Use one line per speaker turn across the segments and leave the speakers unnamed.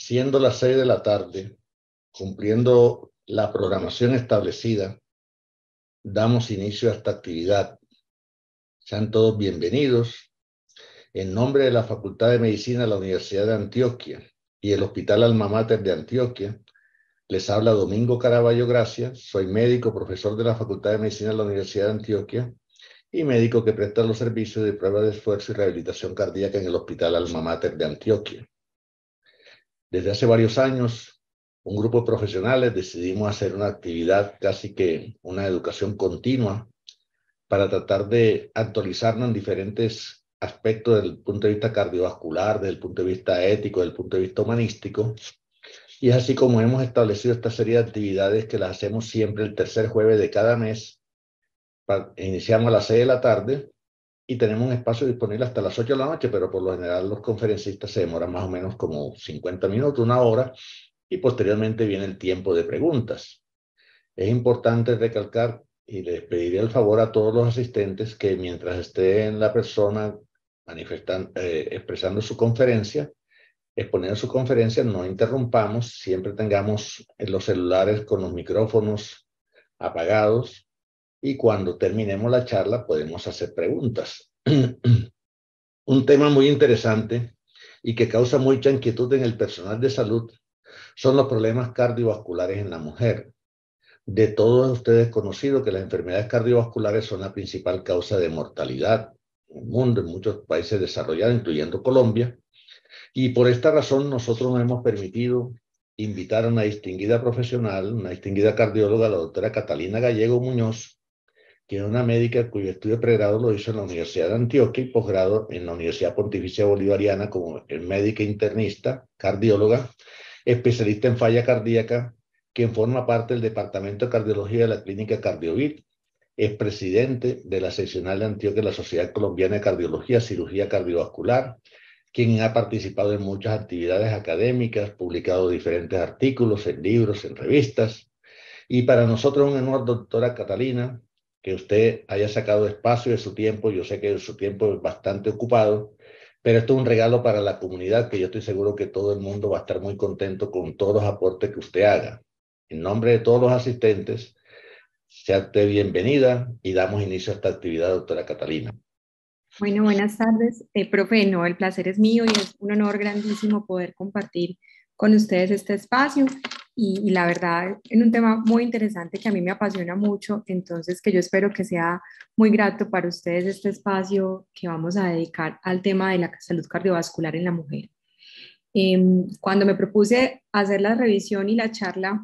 siendo las 6 de la tarde, cumpliendo la programación establecida, damos inicio a esta actividad. Sean todos bienvenidos. En nombre de la Facultad de Medicina de la Universidad de Antioquia y el Hospital Alma Mater de Antioquia, les habla Domingo Caraballo Gracia. Soy médico, profesor de la Facultad de Medicina de la Universidad de Antioquia y médico que presta los servicios de prueba de esfuerzo y rehabilitación cardíaca en el Hospital Alma Mater de Antioquia. Desde hace varios años, un grupo de profesionales decidimos hacer una actividad, casi que una educación continua, para tratar de actualizarnos en diferentes aspectos desde el punto de vista cardiovascular, desde el punto de vista ético, desde el punto de vista humanístico. Y es así como hemos establecido esta serie de actividades que las hacemos siempre el tercer jueves de cada mes. Iniciamos a las 6 de la tarde y tenemos un espacio disponible hasta las 8 de la noche, pero por lo general los conferencistas se demoran más o menos como 50 minutos, una hora, y posteriormente viene el tiempo de preguntas. Es importante recalcar, y les pediría el favor a todos los asistentes, que mientras esté en la persona expresando su conferencia, exponiendo su conferencia, no interrumpamos, siempre tengamos los celulares con los micrófonos apagados y cuando terminemos la charla podemos hacer preguntas. Un tema muy interesante y que causa mucha inquietud en el personal de salud son los problemas cardiovasculares en la mujer. De todos ustedes conocido que las enfermedades cardiovasculares son la principal causa de mortalidad en el mundo, en muchos países desarrollados, incluyendo Colombia. Y por esta razón nosotros nos hemos permitido invitar a una distinguida profesional, una distinguida cardióloga, la doctora Catalina Gallego Muñoz, que es una médica cuyo estudio de pregrado lo hizo en la Universidad de Antioquia y posgrado en la Universidad Pontificia Bolivariana como médica internista, cardióloga, especialista en falla cardíaca, quien forma parte del Departamento de Cardiología de la Clínica Cardiovit, es presidente de la seccional de Antioquia de la Sociedad Colombiana de Cardiología, Cirugía Cardiovascular, quien ha participado en muchas actividades académicas, publicado diferentes artículos en libros, en revistas. Y para nosotros es un honor, doctora Catalina, que usted haya sacado espacio de su tiempo. Yo sé que su tiempo es bastante ocupado, pero esto es un regalo para la comunidad que yo estoy seguro que todo el mundo va a estar muy contento con todos los aportes que usted haga. En nombre de todos los asistentes, sea usted bienvenida y damos inicio a esta actividad, doctora Catalina.
Bueno, buenas tardes. Profe, no, el placer es mío y es un honor grandísimo poder compartir con ustedes este espacio y la verdad en un tema muy interesante que a mí me apasiona mucho, entonces que yo espero que sea muy grato para ustedes este espacio que vamos a dedicar al tema de la salud cardiovascular en la mujer. Cuando me propuse hacer la revisión y la charla,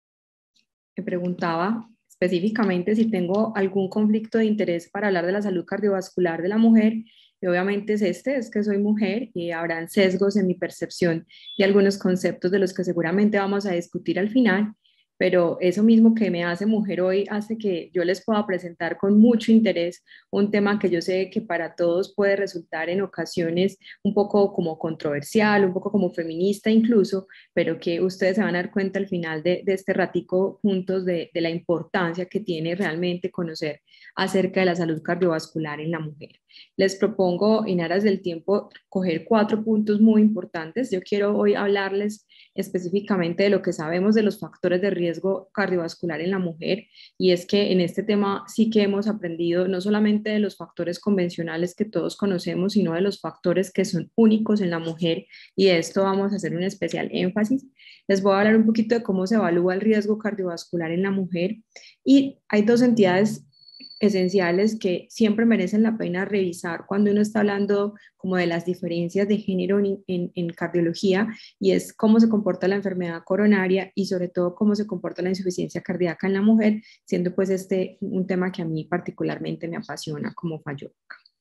me preguntaba específicamente si tengo algún conflicto de interés para hablar de la salud cardiovascular de la mujer, y obviamente es que soy mujer y habrán sesgos en mi percepción y algunos conceptos de los que seguramente vamos a discutir al final, pero eso mismo que me hace mujer hoy hace que yo les pueda presentar con mucho interés un tema que yo sé que para todos puede resultar en ocasiones un poco como controversial, un poco como feminista incluso, pero que ustedes se van a dar cuenta al final de este ratico juntos de la importancia que tiene realmente conocer acerca de la salud cardiovascular en la mujer. Les propongo, en aras del tiempo, coger 4 puntos muy importantes. Yo quiero hoy hablarles específicamente de lo que sabemos de los factores de riesgo cardiovascular en la mujer, y es que en este tema sí que hemos aprendido no solamente de los factores convencionales que todos conocemos, sino de los factores que son únicos en la mujer, y de esto vamos a hacer un especial énfasis. Les voy a hablar un poquito de cómo se evalúa el riesgo cardiovascular en la mujer, y hay 2 entidades esenciales que siempre merecen la pena revisar cuando uno está hablando como de las diferencias de género en cardiología, y es cómo se comporta la enfermedad coronaria y sobre todo cómo se comporta la insuficiencia cardíaca en la mujer, siendo pues este un tema que a mí particularmente me apasiona como fallóloga.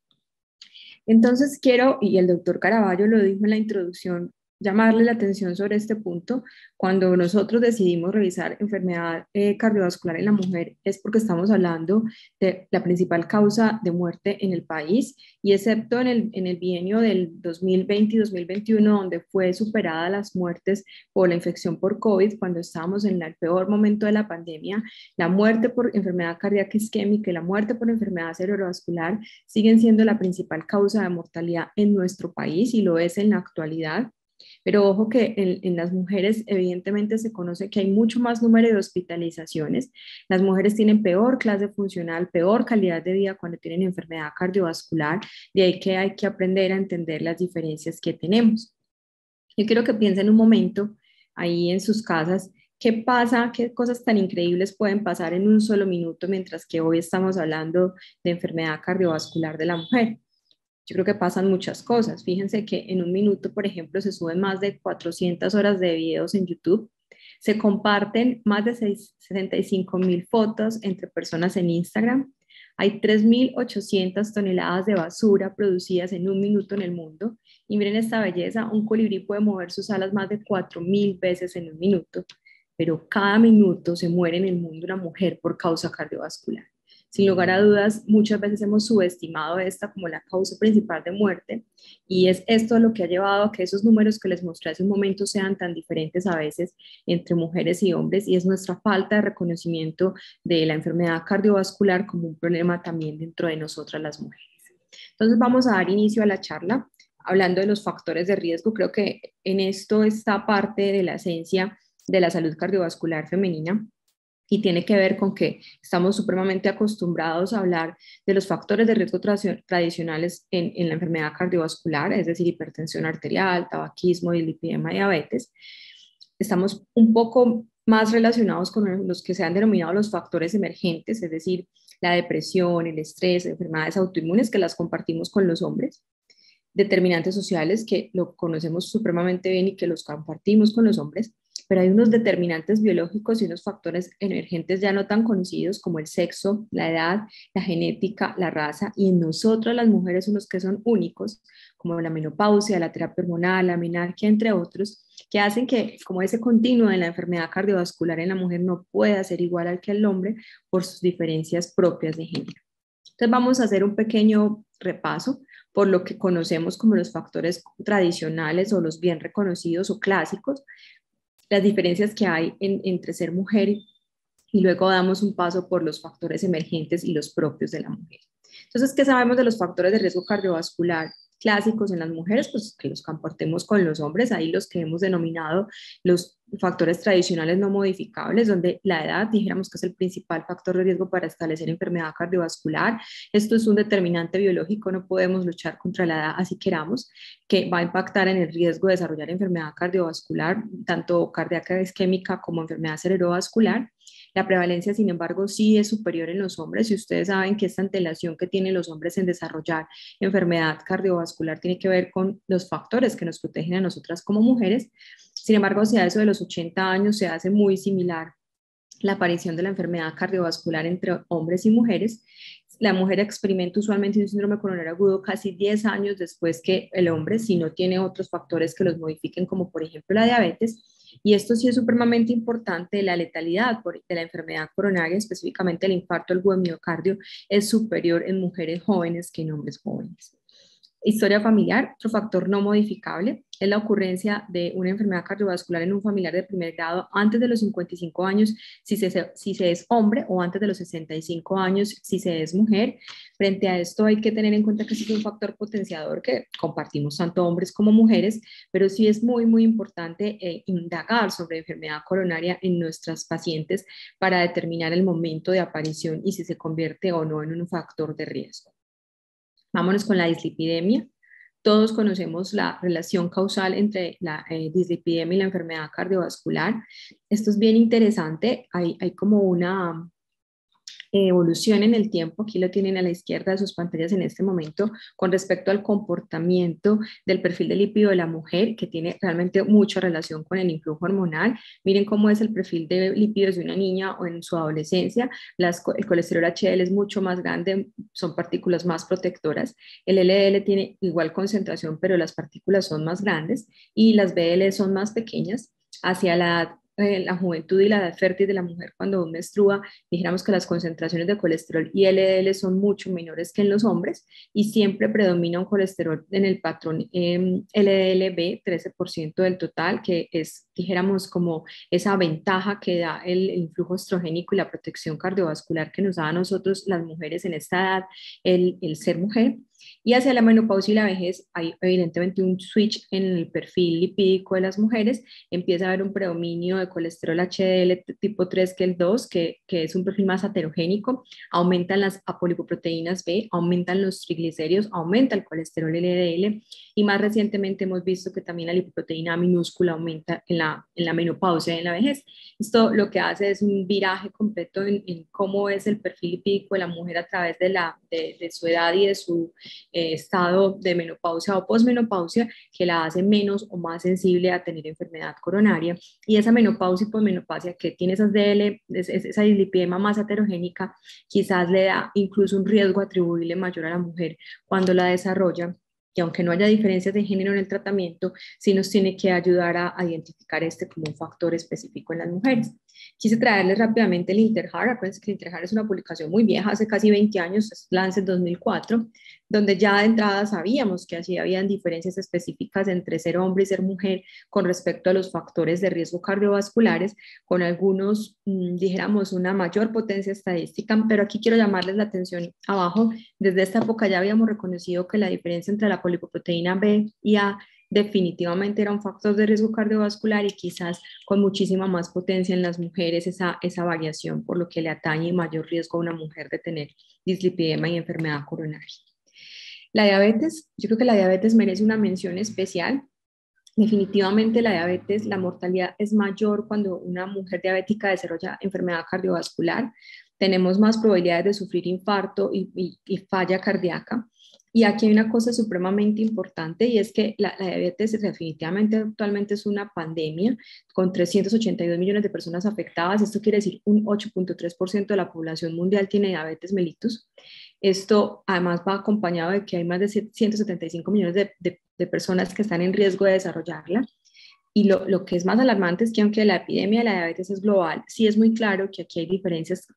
Entonces quiero, y el doctor Caraballo lo dijo en la introducción, llamarle la atención sobre este punto. Cuando nosotros decidimos revisar enfermedad cardiovascular en la mujer es porque estamos hablando de la principal causa de muerte en el país, y excepto en el bienio del 2020 y 2021, donde fue superada las muertes por la infección por COVID, cuando estábamos en el peor momento de la pandemia, la muerte por enfermedad cardíaca isquémica y la muerte por enfermedad cerebrovascular siguen siendo la principal causa de mortalidad en nuestro país y lo es en la actualidad. Pero ojo que en las mujeres evidentemente se conoce que hay mucho más número de hospitalizaciones. Las mujeres tienen peor clase funcional, peor calidad de vida cuando tienen enfermedad cardiovascular, de ahí que hay que aprender a entender las diferencias que tenemos. Yo quiero que piensen un momento ahí en sus casas, qué pasa, qué cosas tan increíbles pueden pasar en un solo minuto, mientras que hoy estamos hablando de enfermedad cardiovascular de la mujer. Yo creo que pasan muchas cosas. Fíjense que en un minuto, por ejemplo, se suben más de 400 horas de videos en YouTube. Se comparten más de 65.000 fotos entre personas en Instagram. Hay 3.800 toneladas de basura producidas en un minuto en el mundo. Y miren esta belleza, un colibrí puede mover sus alas más de 4.000 veces en un minuto, pero cada minuto se muere en el mundo una mujer por causa cardiovascular. Sin lugar a dudas, muchas veces hemos subestimado esta como la causa principal de muerte y es esto lo que ha llevado a que esos números que les mostré hace un momento sean tan diferentes a veces entre mujeres y hombres y es nuestra falta de reconocimiento de la enfermedad cardiovascular como un problema también dentro de nosotras las mujeres. Entonces vamos a dar inicio a la charla hablando de los factores de riesgo. Creo que en esto está parte de la esencia de la salud cardiovascular femenina y tiene que ver con que estamos supremamente acostumbrados a hablar de los factores de riesgo tradicionales en la enfermedad cardiovascular, es decir, hipertensión arterial, tabaquismo, dislipidema, diabetes. Estamos un poco más relacionados con los que se han denominado los factores emergentes, es decir, la depresión, el estrés, enfermedades autoinmunes que las compartimos con los hombres, determinantes sociales que lo conocemos supremamente bien y que los compartimos con los hombres, pero hay unos determinantes biológicos y unos factores emergentes ya no tan conocidos como el sexo, la edad, la genética, la raza, y en nosotras las mujeres unos que son únicos, como la menopausia, la terapia hormonal, la menarquia, entre otros, que hacen que como ese continuo de la enfermedad cardiovascular en la mujer no pueda ser igual al que el hombre por sus diferencias propias de género. Entonces vamos a hacer un pequeño repaso por lo que conocemos como los factores tradicionales o los bien reconocidos o clásicos, las diferencias que hay entre ser mujer y luego damos un paso por los factores emergentes y los propios de la mujer. Entonces, ¿qué sabemos de los factores de riesgo cardiovascular clásicos en las mujeres? Pues que los compartimos con los hombres, ahí los que hemos denominado los factores tradicionales no modificables, donde la edad dijéramos que es el principal factor de riesgo para establecer enfermedad cardiovascular. Esto es un determinante biológico, no podemos luchar contra la edad así queramos, que va a impactar en el riesgo de desarrollar enfermedad cardiovascular, tanto cardíaca isquémica como enfermedad cerebrovascular. La prevalencia, sin embargo, sí es superior en los hombres y ustedes saben que esta antelación que tienen los hombres en desarrollar enfermedad cardiovascular tiene que ver con los factores que nos protegen a nosotras como mujeres. Sin embargo, hacia eso de los 80 años se hace muy similar la aparición de la enfermedad cardiovascular entre hombres y mujeres. La mujer experimenta usualmente un síndrome coronario agudo casi 10 años después que el hombre, si no tiene otros factores que los modifiquen, como por ejemplo la diabetes. Y esto sí es supremamente importante, la letalidad de la enfermedad coronaria, específicamente el infarto del miocardio, es superior en mujeres jóvenes que en hombres jóvenes. Historia familiar, otro factor no modificable, es la ocurrencia de una enfermedad cardiovascular en un familiar de primer grado antes de los 55 años si se es hombre o antes de los 65 años si se es mujer. Frente a esto hay que tener en cuenta que es un factor potenciador que compartimos tanto hombres como mujeres, pero sí es muy, muy importante indagar sobre enfermedad coronaria en nuestras pacientes para determinar el momento de aparición y si se convierte o no en un factor de riesgo. Vámonos con la dislipidemia. Todos conocemos la relación causal entre la dislipidemia y la enfermedad cardiovascular. Esto es bien interesante. Hay como una evolución en el tiempo, aquí lo tienen a la izquierda de sus pantallas en este momento, con respecto al comportamiento del perfil de lípido de la mujer, que tiene realmente mucha relación con el influjo hormonal. Miren cómo es el perfil de lípidos de una niña o en su adolescencia. El colesterol HDL es mucho más grande, son partículas más protectoras. El LDL tiene igual concentración, pero las partículas son más grandes y las BL son más pequeñas. Hacia la juventud y la edad fértil de la mujer cuando menstrua, dijéramos que las concentraciones de colesterol y LDL son mucho menores que en los hombres y siempre predomina un colesterol en el patrón LDL-B, 13% del total, que es, dijéramos, como esa ventaja que da el influjo estrogénico y la protección cardiovascular que nos da a nosotros las mujeres en esta edad, el ser mujer. Y hacia la menopausia y la vejez hay evidentemente un switch en el perfil lipídico de las mujeres, empieza a haber un predominio de colesterol HDL tipo 3 que el 2, que es un perfil más aterogénico, aumentan las apolipoproteínas B, aumentan los triglicéridos, aumenta el colesterol LDL y más recientemente hemos visto que también la lipoproteína minúscula aumenta en la menopausia y en la vejez. Esto lo que hace es un viraje completo en cómo es el perfil lipídico de la mujer a través de su edad y de su estado de menopausia o posmenopausia, que la hace menos o más sensible a tener enfermedad coronaria. Y esa menopausia y posmenopausia que tiene esas DL, esa dislipidema más heterogénica, quizás le da incluso un riesgo atribuible mayor a la mujer cuando la desarrolla, que aunque no haya diferencias de género en el tratamiento, sí nos tiene que ayudar a identificar este como un factor específico en las mujeres. Quise traerles rápidamente el Interheart. Acuérdense que el Interheart es una publicación muy vieja, hace casi 20 años, es Lancet 2004, donde ya de entrada sabíamos que así habían diferencias específicas entre ser hombre y ser mujer con respecto a los factores de riesgo cardiovasculares, con algunos, dijéramos, una mayor potencia estadística, pero aquí quiero llamarles la atención abajo. Desde esta época ya habíamos reconocido que la diferencia entre la polipoproteína B y A definitivamente era un factor de riesgo cardiovascular y quizás con muchísima más potencia en las mujeres esa variación, por lo que le atañe mayor riesgo a una mujer de tener dislipidema y enfermedad coronaria. La diabetes, yo creo que la diabetes merece una mención especial. Definitivamente la diabetes, la mortalidad es mayor cuando una mujer diabética desarrolla enfermedad cardiovascular. Tenemos más probabilidades de sufrir infarto y falla cardíaca. Y aquí hay una cosa supremamente importante y es que la diabetes definitivamente actualmente es una pandemia con 382 millones de personas afectadas. Esto quiere decir un 8.3% de la población mundial tiene diabetes mellitus. Esto además va acompañado de que hay más de 175 millones de personas que están en riesgo de desarrollarla. Y lo que es más alarmante es que aunque la epidemia de la diabetes es global, sí es muy claro que aquí hay diferencias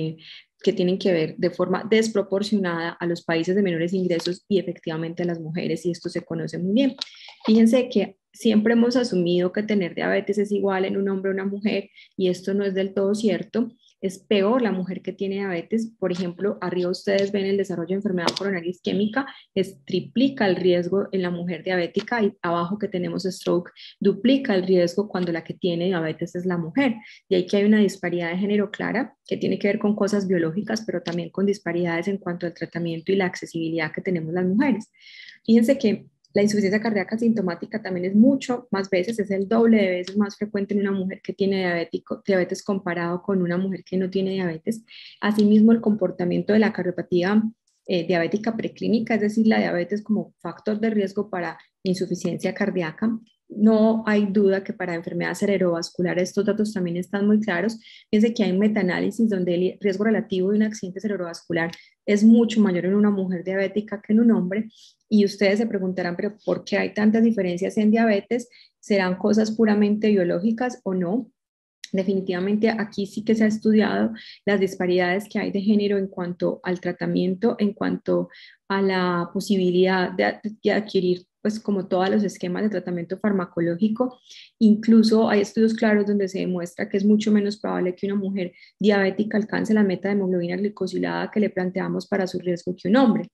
que tienen que ver de forma desproporcionada a los países de menores ingresos y efectivamente a las mujeres, y esto se conoce muy bien. Fíjense que siempre hemos asumido que tener diabetes es igual en un hombre o una mujer, y esto no es del todo cierto. Es peor la mujer que tiene diabetes. Por ejemplo, arriba ustedes ven el desarrollo de enfermedad coronaria isquémica, triplica el riesgo en la mujer diabética, y abajo que tenemos stroke, duplica el riesgo cuando la que tiene diabetes es la mujer. Y ahí que hay una disparidad de género clara que tiene que ver con cosas biológicas, pero también con disparidades en cuanto al tratamiento y la accesibilidad que tenemos las mujeres. Fíjense que la insuficiencia cardíaca sintomática también es mucho más veces, es el doble de veces más frecuente en una mujer que tiene diabetes comparado con una mujer que no tiene diabetes. Asimismo, el comportamiento de la cardiopatía diabética preclínica, es decir, la diabetes como factor de riesgo para insuficiencia cardíaca. No hay duda que para enfermedad cerebrovascular estos datos también están muy claros. Fíjense que hay un metaanálisis donde el riesgo relativo de un accidente cerebrovascular es mucho mayor en una mujer diabética que en un hombre. Y ustedes se preguntarán, pero ¿por qué hay tantas diferencias en diabetes? ¿Serán cosas puramente biológicas o no? Definitivamente aquí sí que se ha estudiado las disparidades que hay de género en cuanto al tratamiento, en cuanto a la posibilidad de adquirir pues como todos los esquemas de tratamiento farmacológico. Incluso hay estudios claros donde se demuestra que es mucho menos probable que una mujer diabética alcance la meta de hemoglobina glicosilada que le planteamos para su riesgo que un hombre.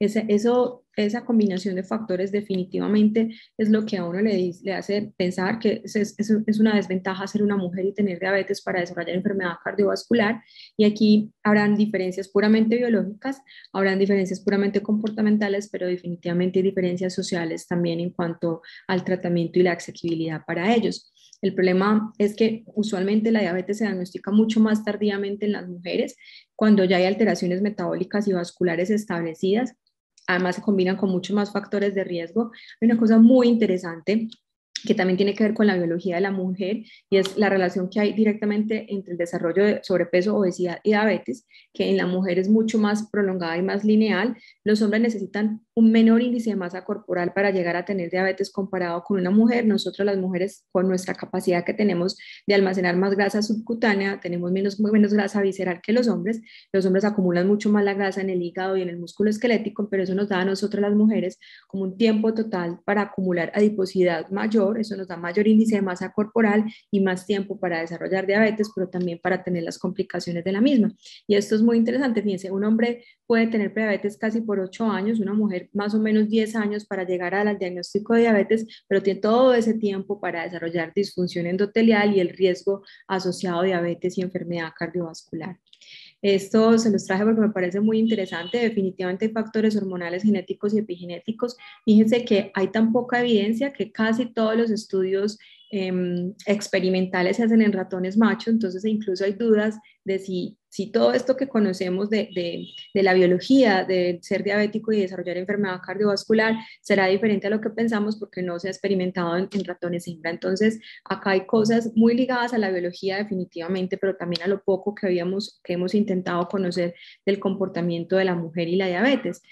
Esa combinación de factores definitivamente es lo que a uno le hace pensar que es una desventaja ser una mujer y tener diabetes para desarrollar enfermedad cardiovascular. Y aquí habrán diferencias puramente biológicas, habrán diferencias puramente comportamentales, pero definitivamente hay diferencias sociales también en cuanto al tratamiento y la accesibilidad para ellos. El problema es que usualmente la diabetes se diagnostica mucho más tardíamente en las mujeres, cuando ya hay alteraciones metabólicas y vasculares establecidas. Además se combinan con muchos más factores de riesgo. Hay una cosa muy interesante que también tiene que ver con la biología de la mujer, y es la relación que hay directamente entre el desarrollo de sobrepeso, obesidad y diabetes, que en la mujer es mucho más prolongada y más lineal. Los hombres necesitan un menor índice de masa corporal para llegar a tener diabetes comparado con una mujer. Nosotros las mujeres, con nuestra capacidad que tenemos de almacenar más grasa subcutánea, tenemos menos grasa visceral que los hombres. Los hombres acumulan mucho más la grasa en el hígado y en el músculo esquelético, pero eso nos da a nosotros las mujeres como un tiempo total para acumular adiposidad mayor. Eso nos da mayor índice de masa corporal y más tiempo para desarrollar diabetes, pero también para tener las complicaciones de la misma. Y esto es muy interesante. Fíjense, un hombre puede tener prediabetes casi por 8 años, una mujer mujer más o menos 10 años para llegar al diagnóstico de diabetes, pero tiene todo ese tiempo para desarrollar disfunción endotelial y el riesgo asociado a diabetes y enfermedad cardiovascular. Esto se los traje porque me parece muy interesante. Definitivamente hay factores hormonales, genéticos y epigenéticos. Fíjense que hay tan poca evidencia que casi todos los estudios experimentales se hacen en ratones machos, entonces incluso hay dudas de si todo esto que conocemos de la biología, de ser diabético y desarrollar enfermedad cardiovascular, será diferente a lo que pensamos porque no se ha experimentado en ratones hembra. Entonces, acá hay cosas muy ligadas a la biología definitivamente, pero también a lo poco que hemos intentado conocer del comportamiento de la mujer y la diabetes.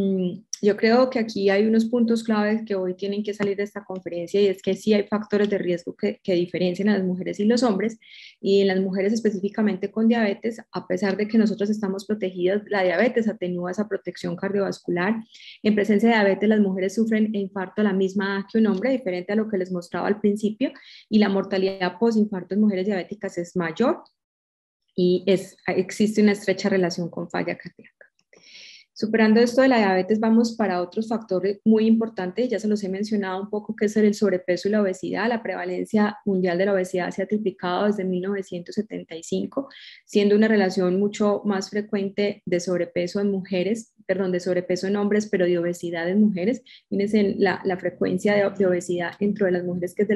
Yo creo que aquí hay unos puntos claves que hoy tienen que salir de esta conferencia y es que sí hay factores de riesgo que diferencian a las mujeres y los hombres, y en las mujeres específicamente con diabetes, a pesar de que nosotros estamos protegidas, la diabetes atenúa esa protección cardiovascular. En presencia de diabetes, las mujeres sufren infarto a la misma edad que un hombre, diferente a lo que les mostraba al principio, y la mortalidad posinfarto en mujeres diabéticas es mayor y existe una estrecha relación con falla cardíaca. Superando esto de la diabetes, vamos para otros factores muy importantes, ya se los he mencionado un poco, que es el sobrepeso y la obesidad. La prevalencia mundial de la obesidad se ha triplicado desde 1975, siendo una relación mucho más frecuente de sobrepeso en mujeres, perdón, de sobrepeso en hombres, pero de obesidad en mujeres. Fíjense la frecuencia de obesidad dentro de las mujeres, que es del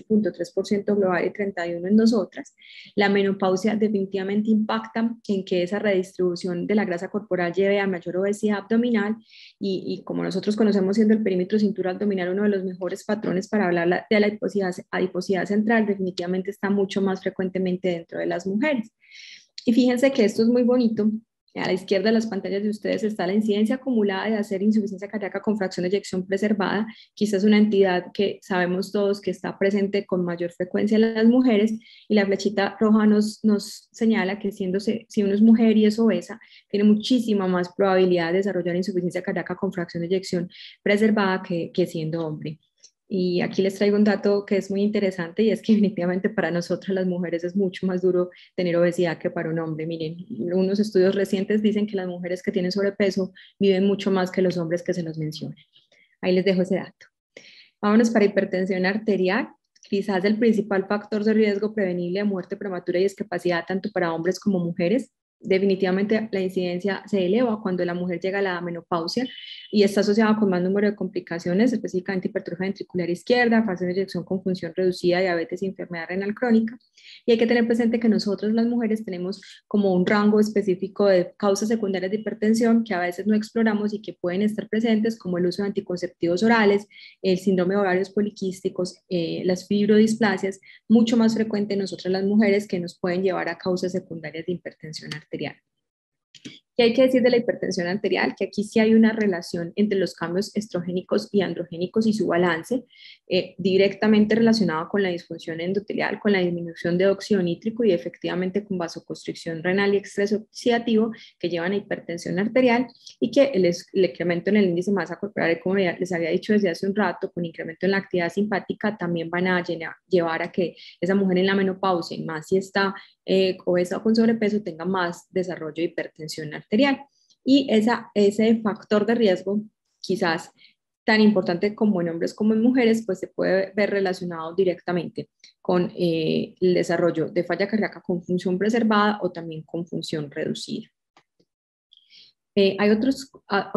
28.3% global y 31% en nosotras. La menopausia definitivamente impacta en que esa redistribución de la grasa corporal lleve a mayor obesidad abdominal y como nosotros conocemos, siendo el perímetro cintura abdominal uno de los mejores patrones para hablar de la adiposidad central, definitivamente está mucho más frecuentemente dentro de las mujeres. Y fíjense que esto es muy bonito. A la izquierda de las pantallas de ustedes está la incidencia acumulada de hacer insuficiencia cardíaca con fracción de eyección preservada, quizás una entidad que sabemos todos que está presente con mayor frecuencia en las mujeres, y la flechita roja nos señala que si uno es mujer y es obesa, tiene muchísima más probabilidad de desarrollar insuficiencia cardíaca con fracción de eyección preservada que siendo hombre. Y aquí les traigo un dato que es muy interesante, y es que definitivamente para nosotras las mujeres es mucho más duro tener obesidad que para un hombre. Miren, unos estudios recientes dicen que las mujeres que tienen sobrepeso viven mucho más que los hombres que se los mencionan. Ahí les dejo ese dato. Vámonos para hipertensión arterial. Quizás el principal factor de riesgo prevenible de muerte prematura y discapacidad tanto para hombres como mujeres. Definitivamente la incidencia se eleva cuando la mujer llega a la menopausia y está asociada con más número de complicaciones, específicamente hipertrofia ventricular izquierda, fracción de eyección con función reducida, diabetes y enfermedad renal crónica. Y hay que tener presente que nosotros las mujeres tenemos como un rango específico de causas secundarias de hipertensión que a veces no exploramos y que pueden estar presentes, como el uso de anticonceptivos orales, el síndrome de ovarios poliquísticos, las fibrodisplasias, mucho más frecuente en nosotras las mujeres, que nos pueden llevar a causas secundarias de hipertensión arterial. ¿Qué hay que decir de la hipertensión arterial? Que aquí sí hay una relación entre los cambios estrogénicos y androgénicos y su balance, directamente relacionado con la disfunción endotelial, con la disminución de óxido nítrico y efectivamente con vasoconstricción renal y estrés oxidativo que llevan a hipertensión arterial, y que el incremento en el índice de masa corporal, como les había dicho desde hace un rato, con incremento en la actividad simpática, también van a llevar a que esa mujer en la menopausia, y más si está obesa o con sobrepeso, tenga más desarrollo de hipertensión arterial. Y ese factor de riesgo, quizás tan importante como en hombres como en mujeres, pues se puede ver relacionado directamente con el desarrollo de falla cardíaca con función preservada o también con función reducida. Hay otros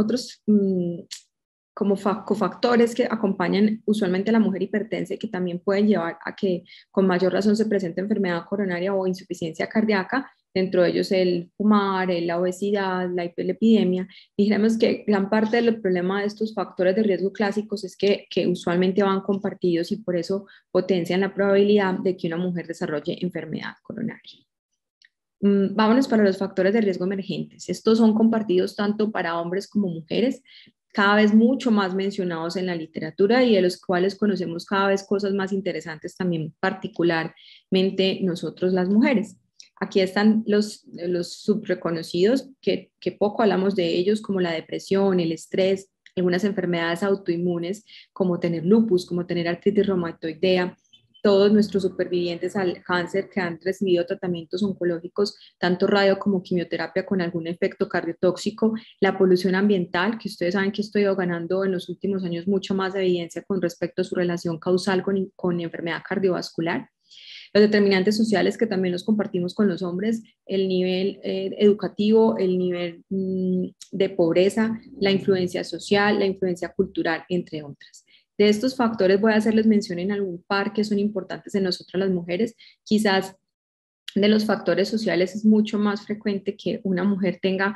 como cofactores que acompañan usualmente a la mujer hipertensa y que también pueden llevar a que con mayor razón se presente enfermedad coronaria o insuficiencia cardíaca, dentro de ellos el fumar, la obesidad, la hiperlipidemia. Dijéramos que gran parte del problema de estos factores de riesgo clásicos es que usualmente van compartidos y por eso potencian la probabilidad de que una mujer desarrolle enfermedad coronaria. Vámonos para los factores de riesgo emergentes. Estos son compartidos tanto para hombres como mujeres, cada vez mucho más mencionados en la literatura y de los cuales conocemos cada vez cosas más interesantes también, particularmente nosotros las mujeres. Aquí están los subreconocidos, que poco hablamos de ellos, como la depresión, el estrés, algunas enfermedades autoinmunes, como tener lupus, como tener artritis reumatoidea, todos nuestros supervivientes al cáncer que han recibido tratamientos oncológicos, tanto radio como quimioterapia con algún efecto cardiotóxico, la polución ambiental, que ustedes saben que esto ha ido ganando en los últimos años mucho más evidencia con respecto a su relación causal con enfermedad cardiovascular. Los determinantes sociales que también los compartimos con los hombres, el nivel educativo, el nivel de pobreza, la influencia social, la influencia cultural, entre otras. De estos factores voy a hacerles mención en algún par que son importantes en nosotras las mujeres. Quizás de los factores sociales es mucho más frecuente que una mujer tenga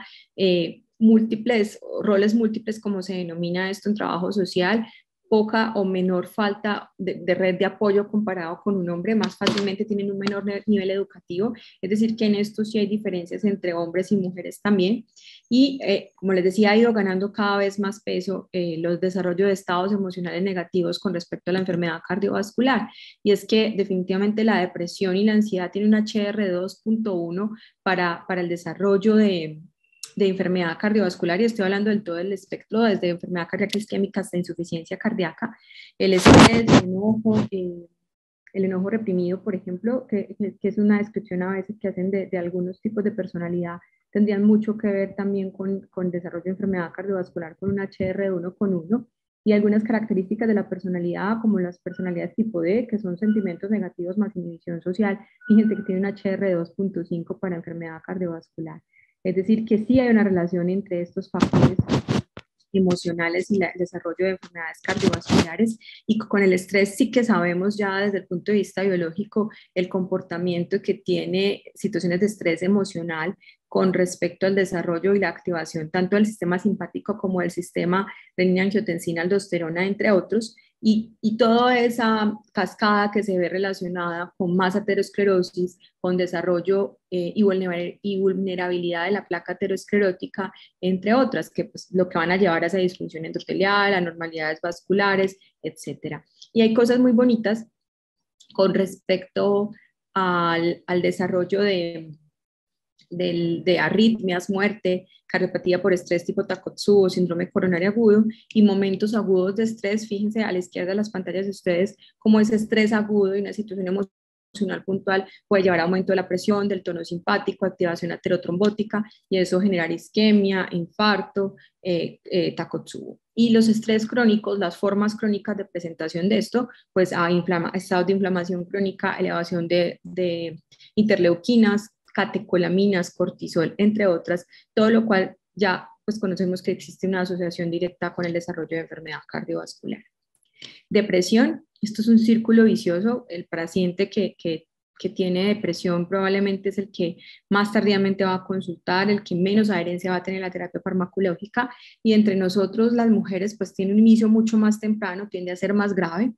roles múltiples, como se denomina esto en trabajo social, poca o menor falta de red de apoyo comparado con un hombre, más fácilmente tienen un menor nivel educativo, es decir, que en esto sí hay diferencias entre hombres y mujeres también, y como les decía, ha ido ganando cada vez más peso los desarrollos de estados emocionales negativos con respecto a la enfermedad cardiovascular, y es que definitivamente la depresión y la ansiedad tienen un HR2.1 para el desarrollo de enfermedad cardiovascular, y estoy hablando del todo el espectro, desde enfermedad cardíaca isquémica hasta insuficiencia cardíaca, el estrés, el enojo reprimido, por ejemplo, que es una descripción a veces que hacen de algunos tipos de personalidad, tendrían mucho que ver también con desarrollo de enfermedad cardiovascular con un HR1,1, y algunas características de la personalidad, como las personalidades tipo D, que son sentimientos negativos más inhibición social, y gente que tiene un HR2.5 para enfermedad cardiovascular. Es decir, que sí hay una relación entre estos factores emocionales y el desarrollo de enfermedades cardiovasculares, y con el estrés sí que sabemos ya desde el punto de vista biológico el comportamiento que tiene situaciones de estrés emocional con respecto al desarrollo y la activación tanto del sistema simpático como del sistema renina-angiotensina-aldosterona, entre otros, y toda esa cascada que se ve relacionada con más aterosclerosis, con desarrollo y vulnerabilidad de la placa aterosclerótica, entre otras, que pues, lo que van a llevar a esa disfunción endotelial, anormalidades vasculares, etc. Y hay cosas muy bonitas con respecto al desarrollo de arritmias, muerte, cardiopatía por estrés tipo Takotsubo, síndrome coronario agudo y momentos agudos de estrés. Fíjense a la izquierda de las pantallas de ustedes cómo ese estrés agudo y una situación emocional puntual puede llevar a aumento de la presión, del tono simpático, activación aterotrombótica, y eso generar isquemia, infarto, Takotsubo. Y los estrés crónicos, las formas crónicas de presentación de esto, pues a estados de inflamación crónica, elevación de interleuquinas, catecolaminas, cortisol, entre otras, todo lo cual ya pues conocemos que existe una asociación directa con el desarrollo de enfermedad cardiovascular. Depresión, esto es un círculo vicioso, el paciente que tiene depresión probablemente es el que más tardíamente va a consultar, el que menos adherencia va a tener la terapia farmacológica, y entre nosotros las mujeres pues tiene un inicio mucho más temprano, tiende a ser más grave.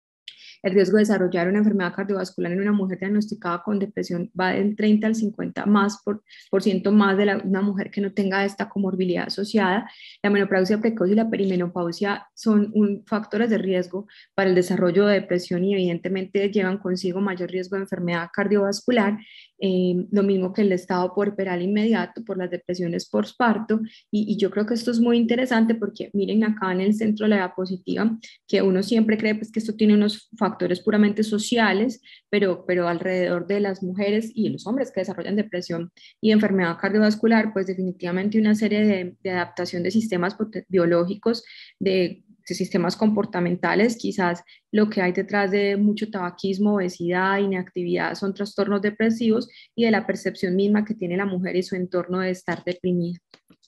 El riesgo de desarrollar una enfermedad cardiovascular en una mujer diagnosticada con depresión va del 30 al 50 por ciento más de una mujer que no tenga esta comorbilidad asociada. La menopausia precoz y la perimenopausia son factores de riesgo para el desarrollo de depresión, y evidentemente llevan consigo mayor riesgo de enfermedad cardiovascular, lo mismo que el estado puerperal inmediato por las depresiones postparto, y yo creo que esto es muy interesante porque miren acá en el centro de la diapositiva que uno siempre cree pues, que esto tiene unos factores puramente sociales, pero alrededor de las mujeres y los hombres que desarrollan depresión y enfermedad cardiovascular, pues definitivamente una serie de adaptación de sistemas biológicos, de sistemas comportamentales. Quizás lo que hay detrás de mucho tabaquismo, obesidad, inactividad son trastornos depresivos, y de la percepción misma que tiene la mujer y su entorno de estar deprimida.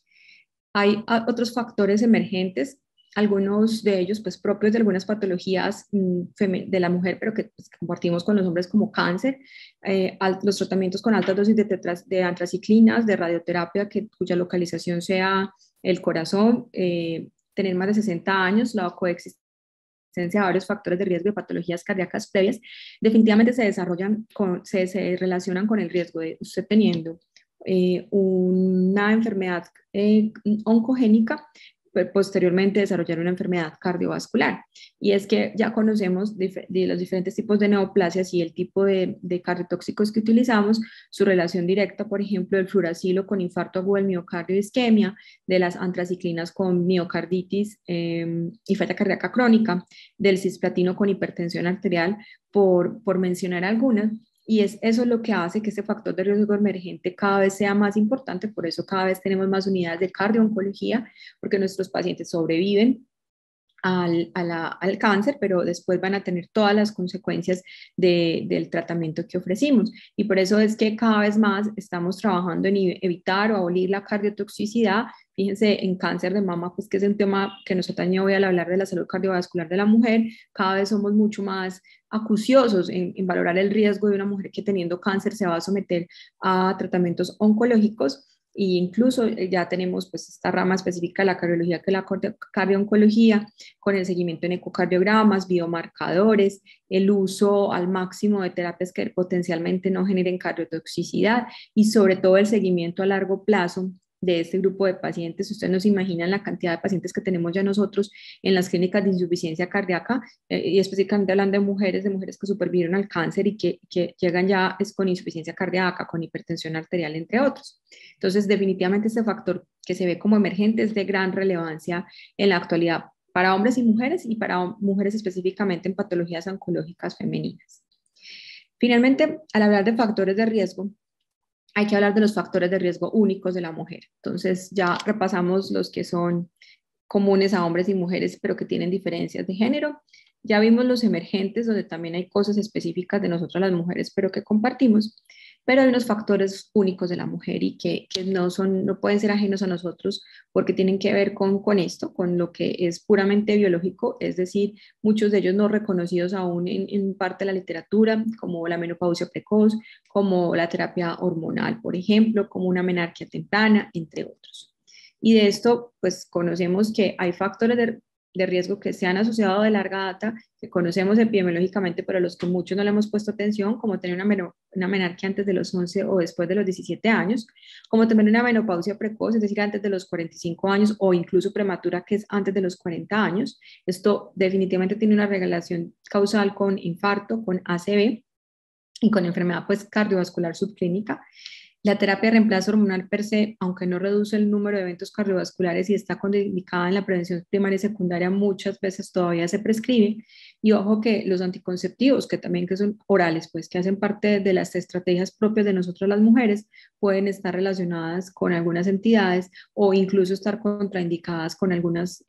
Hay otros factores emergentes, algunos de ellos pues propios de algunas patologías de la mujer, pero que pues, compartimos con los hombres, como cáncer, los tratamientos con altas dosis de antraciclinas, de radioterapia cuya localización sea el corazón, tener más de 60 años, la coexistencia de varios factores de riesgo de patologías cardíacas previas, definitivamente se relacionan con el riesgo de usted teniendo una enfermedad oncogénica, posteriormente desarrollar una enfermedad cardiovascular. Y es que ya conocemos de los diferentes tipos de neoplasias y el tipo de cardiotóxicos que utilizamos, su relación directa, por ejemplo, del fluoracilo con infarto agudo del miocardio y isquemia, de las antraciclinas con miocarditis y falla cardíaca crónica, del cisplatino con hipertensión arterial, por mencionar algunas. Y eso lo que hace que este factor de riesgo emergente cada vez sea más importante, por eso cada vez tenemos más unidades de cardio-oncología, porque nuestros pacientes sobreviven al cáncer, pero después van a tener todas las consecuencias del tratamiento que ofrecimos. Y por eso es que cada vez más estamos trabajando en evitar o abolir la cardiotoxicidad. Fíjense, en cáncer de mama, pues que es un tema que nos atañe hoy al hablar de la salud cardiovascular de la mujer, cada vez somos mucho más acuciosos en valorar el riesgo de una mujer que teniendo cáncer se va a someter a tratamientos oncológicos. Y incluso ya tenemos pues esta rama específica de la cardiología, que es la cardio-oncología, con el seguimiento en ecocardiogramas, biomarcadores, el uso al máximo de terapias que potencialmente no generen cardiotoxicidad y sobre todo el seguimiento a largo plazo de este grupo de pacientes. Ustedes no se imaginan la cantidad de pacientes que tenemos ya nosotros en las clínicas de insuficiencia cardíaca, y específicamente hablando de mujeres que supervivieron al cáncer y que llegan ya con insuficiencia cardíaca, con hipertensión arterial, entre otros. Entonces, definitivamente este factor que se ve como emergente es de gran relevancia en la actualidad para hombres y para mujeres específicamente en patologías oncológicas femeninas. Finalmente, al hablar de factores de riesgo, hay que hablar de los factores de riesgo únicos de la mujer. Entonces, ya repasamos los que son comunes a hombres y mujeres, pero que tienen diferencias de género. Ya vimos los emergentes, donde también hay cosas específicas de nosotras las mujeres, pero que compartimos. Pero hay unos factores únicos de la mujer y que no pueden ser ajenos a nosotros, porque tienen que ver con esto, con lo que es puramente biológico, es decir, muchos de ellos no reconocidos aún en parte de la literatura, como la menopausia precoz, como la terapia hormonal, por ejemplo, como una menarquia temprana, entre otros. Y de esto, pues conocemos que hay factores de riesgo que se han asociado de larga data, que conocemos epidemiológicamente, pero a los que muchos no le hemos puesto atención, como tener una menarquia antes de los 11 o después de los 17 años, como también una menopausia precoz, es decir, antes de los 45 años o incluso prematura, que es antes de los 40 años. Esto definitivamente tiene una relación causal con infarto, con ACV y con enfermedad pues, cardiovascular subclínica. La terapia de reemplazo hormonal per se, aunque no reduce el número de eventos cardiovasculares y está contraindicada en la prevención primaria y secundaria, muchas veces todavía se prescribe. Y ojo que los anticonceptivos, que también que son orales, pues que hacen parte de las estrategias propias de nosotros las mujeres, pueden estar relacionadas con algunas entidades o incluso estar contraindicadas con algunas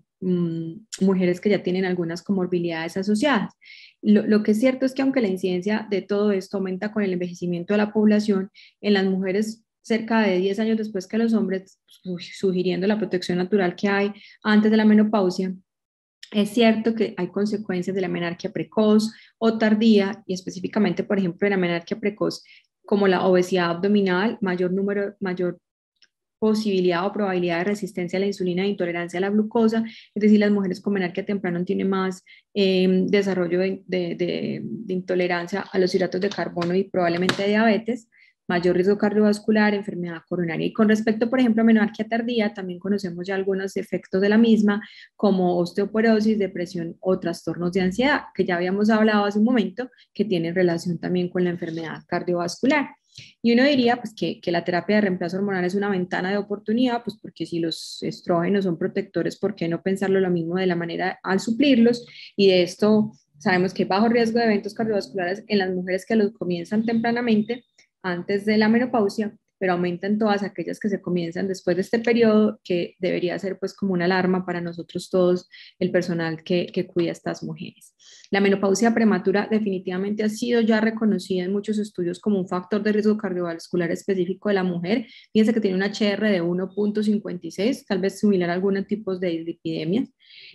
mujeres que ya tienen algunas comorbilidades asociadas. Lo que es cierto es que aunque la incidencia de todo esto aumenta con el envejecimiento de la población, en las mujeres cerca de 10 años después que los hombres, sugiriendo la protección natural que hay antes de la menopausia, es cierto que hay consecuencias de la menarquia precoz o tardía, y específicamente, por ejemplo, de la menarquia precoz, como la obesidad abdominal, mayor posibilidad o probabilidad de resistencia a la insulina e intolerancia a la glucosa, es decir, las mujeres con menarquia temprana tienen más desarrollo de intolerancia a los hidratos de carbono y probablemente diabetes, mayor riesgo cardiovascular, enfermedad coronaria. Y con respecto, por ejemplo, a menarquia tardía, también conocemos ya algunos efectos de la misma, como osteoporosis, depresión o trastornos de ansiedad, que ya habíamos hablado hace un momento, que tienen relación también con la enfermedad cardiovascular. Y uno diría pues, que la terapia de reemplazo hormonal es una ventana de oportunidad, pues porque si los estrógenos son protectores, ¿por qué no pensarlo lo mismo de la manera al suplirlos? Y de esto sabemos que hay bajo riesgo de eventos cardiovasculares en las mujeres que los comienzan tempranamente, antes de la menopausia, pero aumentan todas aquellas que se comienzan después de este periodo, que debería ser pues como una alarma para nosotros todos, el personal que cuida a estas mujeres. La menopausia prematura definitivamente ha sido ya reconocida en muchos estudios como un factor de riesgo cardiovascular específico de la mujer. Fíjense que tiene una HR de 1.56, tal vez similar a algunos tipos de dislipidemias.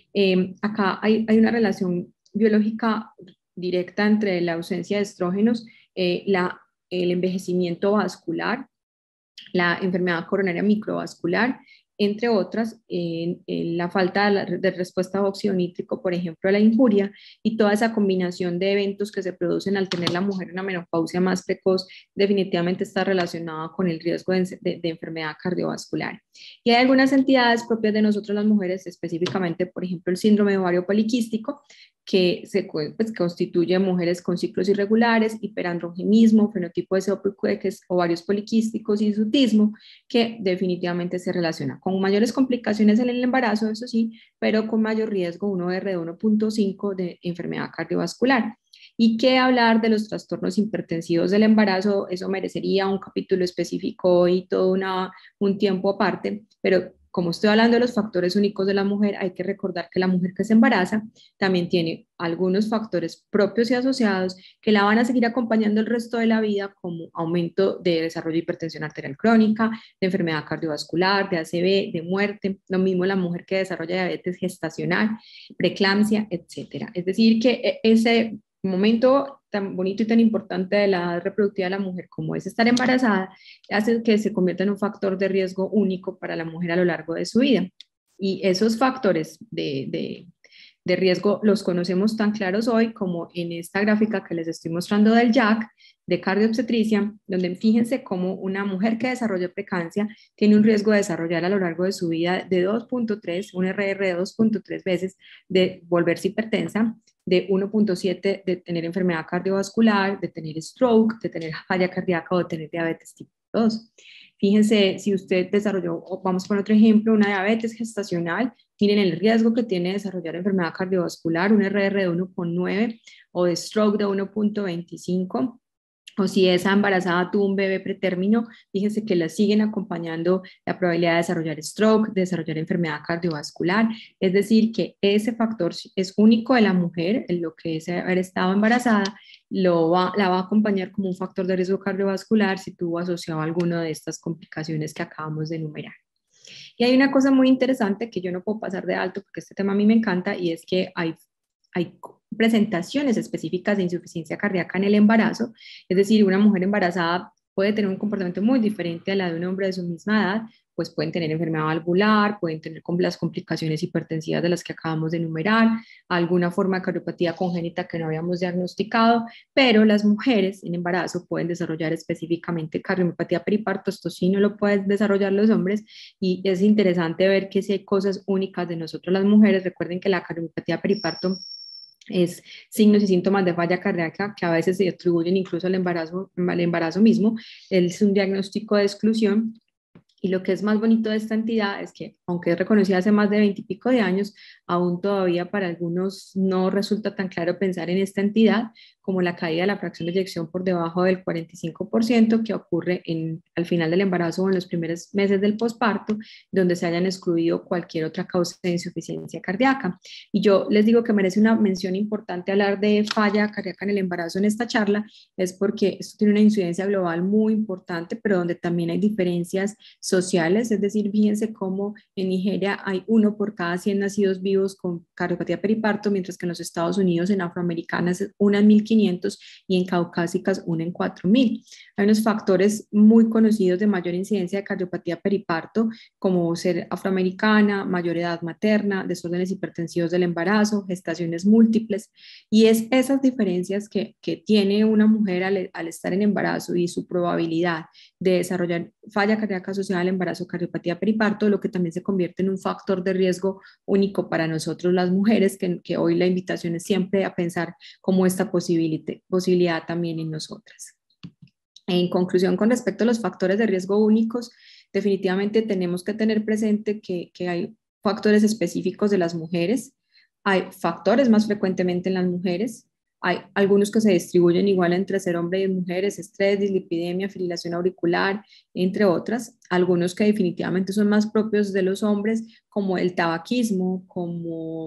Acá hay una relación biológica directa entre la ausencia de estrógenos, el envejecimiento vascular, la enfermedad coronaria microvascular, entre otras, la falta de respuesta a óxido nítrico, por ejemplo, a la injuria, y toda esa combinación de eventos que se producen al tener la mujer una menopausia más precoz, definitivamente está relacionada con el riesgo de enfermedad cardiovascular. Y hay algunas entidades propias de nosotros las mujeres, específicamente, por ejemplo, el síndrome de ovario poliquístico, que se pues, constituye mujeres con ciclos irregulares, hiperandrogenismo, fenotipo de Seopequeques, ovarios poliquísticos y hirsutismo, que definitivamente se relaciona con mayores complicaciones en el embarazo, eso sí, pero con mayor riesgo, 1R de 1.5 de enfermedad cardiovascular. Y que hablar de los trastornos hipertensivos del embarazo, eso merecería un capítulo específico y todo un tiempo aparte, pero como estoy hablando de los factores únicos de la mujer, hay que recordar que la mujer que se embaraza también tiene algunos factores propios y asociados que la van a seguir acompañando el resto de la vida, como aumento de desarrollo de hipertensión arterial crónica, de enfermedad cardiovascular, de ACV, de muerte, lo mismo la mujer que desarrolla diabetes gestacional, preeclampsia, etcétera. Es decir, que ese momento tan bonito y tan importante de la edad reproductiva de la mujer como es estar embarazada, hace que se convierta en un factor de riesgo único para la mujer a lo largo de su vida. Y esos factores de riesgo los conocemos tan claros hoy como en esta gráfica que les estoy mostrando del JAC, de cardioobstetricia, donde fíjense cómo una mujer que desarrolla preeclampsia tiene un riesgo de desarrollar a lo largo de su vida de 2.3, un RR de 2.3 veces de volverse hipertensa, de 1.7 de tener enfermedad cardiovascular, de tener stroke, de tener falla cardíaca o de tener diabetes tipo 2. Fíjense, si usted desarrolló, vamos por otro ejemplo, una diabetes gestacional, miren el riesgo que tiene de desarrollar enfermedad cardiovascular, un RR de 1.9 o de stroke de 1.25. O si esa embarazada tuvo un bebé pretérmino, fíjense que la siguen acompañando la probabilidad de desarrollar stroke, de desarrollar enfermedad cardiovascular. Es decir, que ese factor es único de la mujer, en lo que es haber estado embarazada, la va a acompañar como un factor de riesgo cardiovascular si tuvo asociado alguna de estas complicaciones que acabamos de enumerar. Y hay una cosa muy interesante que yo no puedo pasar de alto porque este tema a mí me encanta y es que hay presentaciones específicas de insuficiencia cardíaca en el embarazo, es decir, una mujer embarazada puede tener un comportamiento muy diferente a la de un hombre de su misma edad, pues pueden tener enfermedad valvular, pueden tener las complicaciones hipertensivas de las que acabamos de enumerar, alguna forma de cardiopatía congénita que no habíamos diagnosticado, pero las mujeres en embarazo pueden desarrollar específicamente cardiopatía periparto, esto sí no lo pueden desarrollar los hombres, y es interesante ver que si hay cosas únicas de nosotros las mujeres. Recuerden que la cardiopatía periparto es signos y síntomas de falla cardíaca que a veces se atribuyen incluso al embarazo mismo. Es un diagnóstico de exclusión. Y lo que es más bonito de esta entidad es que, aunque es reconocida hace más de 20 y pico de años, aún todavía para algunos no resulta tan claro pensar en esta entidad como la caída de la fracción de eyección por debajo del 45% que ocurre al final del embarazo o en los primeros meses del posparto, donde se hayan excluido cualquier otra causa de insuficiencia cardíaca. Y yo les digo que merece una mención importante hablar de falla cardíaca en el embarazo en esta charla, es porque esto tiene una incidencia global muy importante, pero donde también hay diferencias sociales, es decir, fíjense cómo en Nigeria hay 1 por cada 100 nacidos vivos con cardiopatía periparto, mientras que en los Estados Unidos en afroamericanas es 1 en 1.500 y en caucásicas 1 en 4.000. Hay unos factores muy conocidos de mayor incidencia de cardiopatía periparto, como ser afroamericana, mayor edad materna, desórdenes hipertensivos del embarazo, gestaciones múltiples, y es esas diferencias que tiene una mujer al estar en embarazo y su probabilidad de desarrollar falla cardíaca asociada al embarazo, cardiopatía periparto, lo que también se convierte en un factor de riesgo único para nosotros las mujeres, que hoy la invitación es siempre a pensar como esta posibilidad también en nosotras. En conclusión, con respecto a los factores de riesgo únicos, definitivamente tenemos que tener presente que hay factores específicos de las mujeres, hay factores más frecuentemente en las mujeres, hay algunos que se distribuyen igual entre ser hombre y mujeres, estrés, dislipidemia, fibrilación auricular, entre otras. Algunos que definitivamente son más propios de los hombres, como el tabaquismo, como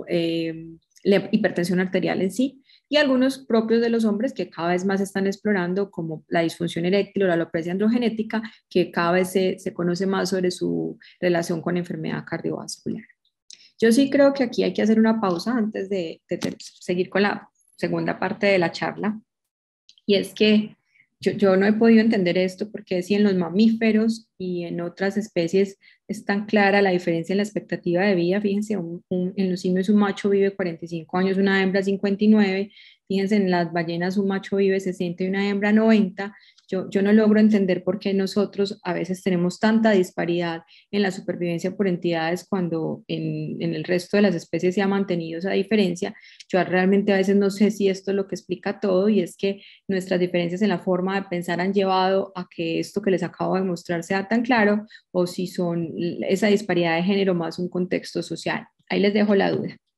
la hipertensión arterial en sí, y algunos propios de los hombres que cada vez más están explorando, como la disfunción eréctil o la alopecia androgenética, que cada vez se conoce más sobre su relación con enfermedad cardiovascular. Yo sí creo que aquí hay que hacer una pausa antes de seguir con la segunda parte de la charla, y es que yo no he podido entender esto porque si en los mamíferos y en otras especies es tan clara la diferencia en la expectativa de vida. Fíjense, en los simios un macho vive 45 años, una hembra 59. Fíjense, en las ballenas un macho vive 60 y una hembra 90. Yo no logro entender por qué nosotros a veces tenemos tanta disparidad en la supervivencia por entidades cuando en el resto de las especies se ha mantenido esa diferencia. Yo realmente a veces no sé si esto es lo que explica todo, y es que nuestras diferencias en la forma de pensar han llevado a que esto que les acabo de mostrar sea tan claro, o si son esa disparidad de género más un contexto social. Ahí les dejo la duda.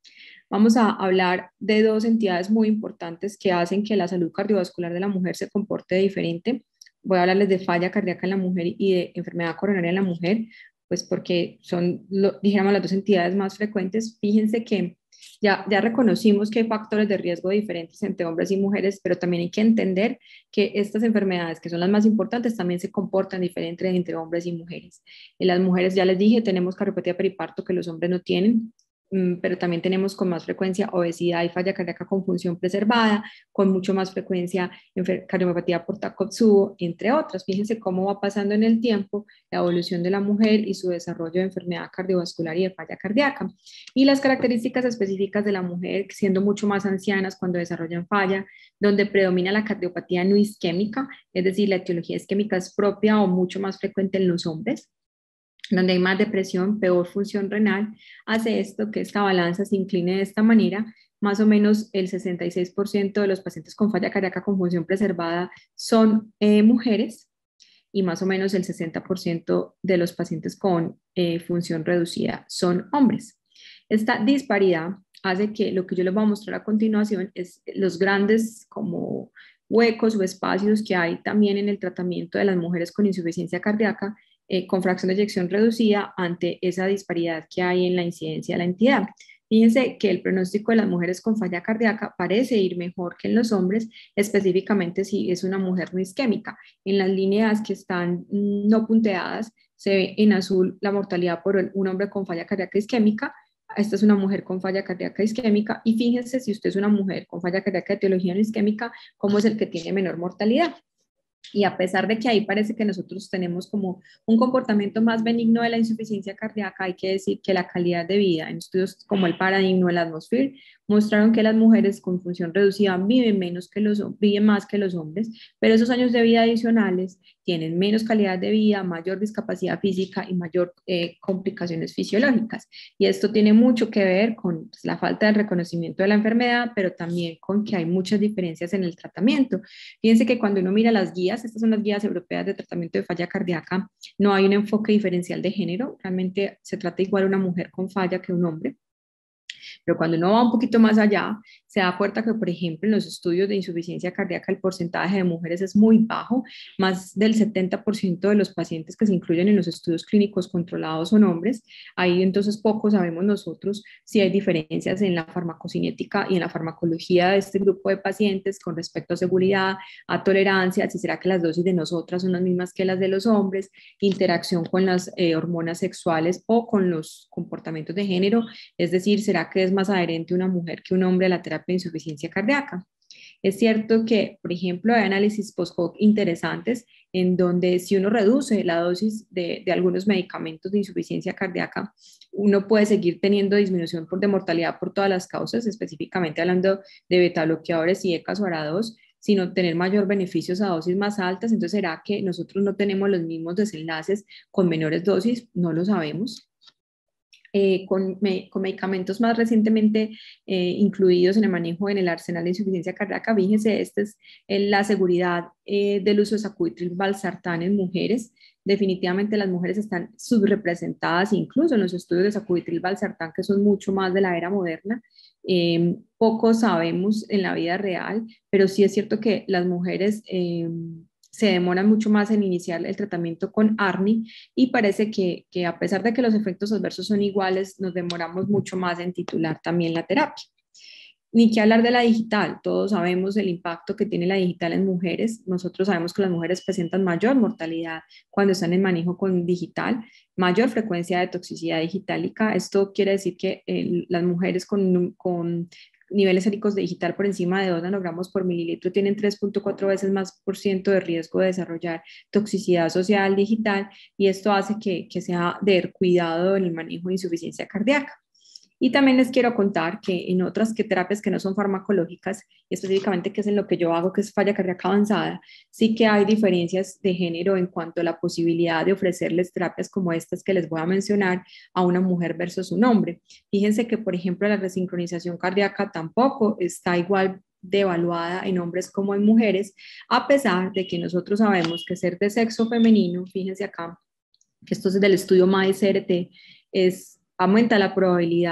Vamos a hablar de dos entidades muy importantes que hacen que la salud cardiovascular de la mujer se comporte diferente. Voy a hablarles de falla cardíaca en la mujer y de enfermedad coronaria en la mujer, pues porque son, dijéramos, las dos entidades más frecuentes. Fíjense que ya reconocimos que hay factores de riesgo diferentes entre hombres y mujeres, pero también hay que entender que estas enfermedades, que son las más importantes, también se comportan diferentes entre hombres y mujeres. En las mujeres, ya les dije, tenemos cardiopatía periparto que los hombres no tienen, pero también tenemos con más frecuencia obesidad y falla cardíaca con función preservada, con mucho más frecuencia cardiopatía por Takotsubo, entre otras. Fíjense cómo va pasando en el tiempo la evolución de la mujer y su desarrollo de enfermedad cardiovascular y de falla cardíaca. Y las características específicas de la mujer, siendo mucho más ancianas cuando desarrollan falla, donde predomina la cardiopatía no isquémica, es decir, la etiología isquémica es propia o mucho más frecuente en los hombres, donde hay más depresión, peor función renal, hace esto que esta balanza se incline de esta manera. Más o menos el 66% de los pacientes con falla cardíaca con función preservada son mujeres y más o menos el 60% de los pacientes con función reducida son hombres. Esta disparidad hace que lo que yo les voy a mostrar a continuación es los grandes como huecos o espacios que hay también en el tratamiento de las mujeres con insuficiencia cardíaca con fracción de eyección reducida ante esa disparidad que hay en la incidencia de la entidad. Fíjense que el pronóstico de las mujeres con falla cardíaca parece ir mejor que en los hombres, específicamente si es una mujer no isquémica. En las líneas que están no punteadas, se ve en azul la mortalidad por un hombre con falla cardíaca isquémica. Esta es una mujer con falla cardíaca isquémica y fíjense si usted es una mujer con falla cardíaca de etiología no isquémica, cómo es el que tiene menor mortalidad. Y a pesar de que ahí parece que nosotros tenemos como un comportamiento más benigno de la insuficiencia cardíaca, hay que decir que la calidad de vida en estudios como el Paradigm o el Atmosphere mostraron que las mujeres con función reducida viven más que los hombres, pero esos años de vida adicionales tienen menos calidad de vida, mayor discapacidad física y mayor complicaciones fisiológicas. Y esto tiene mucho que ver con pues, la falta de reconocimiento de la enfermedad, pero también con que hay muchas diferencias en el tratamiento. Fíjense que cuando uno mira las guías, estas son las guías europeas de tratamiento de falla cardíaca, no hay un enfoque diferencial de género, realmente se trata igual una mujer con falla que un hombre. Pero cuando uno va un poquito más allá, se da cuenta que, por ejemplo, en los estudios de insuficiencia cardíaca el porcentaje de mujeres es muy bajo, más del 70% de los pacientes que se incluyen en los estudios clínicos controlados son hombres. Ahí entonces poco sabemos nosotros si hay diferencias en la farmacocinética y en la farmacología de este grupo de pacientes con respecto a seguridad, a tolerancia, si será que las dosis de nosotras son las mismas que las de los hombres, interacción con las hormonas sexuales o con los comportamientos de género, es decir, será que es más adherente una mujer que un hombre a la terapia de insuficiencia cardíaca. Es cierto que, por ejemplo, hay análisis post-hoc interesantes en donde si uno reduce la dosis de algunos medicamentos de insuficiencia cardíaca, uno puede seguir teniendo disminución de mortalidad por todas las causas, específicamente hablando de beta bloqueadores y ECAS o ARA2, sino tener mayor beneficios a dosis más altas. Entonces, ¿será que nosotros no tenemos los mismos desenlaces con menores dosis? No lo sabemos. Con medicamentos más recientemente incluidos en el manejo en el arsenal de insuficiencia cardíaca. Fíjense, esta es la seguridad del uso de sacubitril valsartán en mujeres. Definitivamente las mujeres están subrepresentadas incluso en los estudios de sacubitril valsartán, que son mucho más de la era moderna. Poco sabemos en la vida real, pero sí es cierto que las mujeres se demoran mucho más en iniciar el tratamiento con ARNI y parece que a pesar de que los efectos adversos son iguales, nos demoramos mucho más en titular también la terapia. Ni que hablar de la digital, todos sabemos el impacto que tiene la digital en mujeres, nosotros sabemos que las mujeres presentan mayor mortalidad cuando están en manejo con digital, mayor frecuencia de toxicidad digitálica, esto quiere decir que las mujeres con niveles séricos de digital por encima de 2 nanogramos por mililitro tienen 3.4 veces más por ciento de riesgo de desarrollar toxicidad social digital y esto hace que sea de cuidado en el manejo de insuficiencia cardíaca. Y también les quiero contar que en otras terapias que no son farmacológicas, específicamente que es en lo que yo hago, que es falla cardíaca avanzada, sí que hay diferencias de género en cuanto a la posibilidad de ofrecerles terapias como estas que les voy a mencionar a una mujer versus un hombre. Fíjense que, por ejemplo, la resincronización cardíaca tampoco está igual de evaluada en hombres como en mujeres, a pesar de que nosotros sabemos que ser de sexo femenino, fíjense acá, que esto es del estudio MAE-CRT, aumenta la probabilidad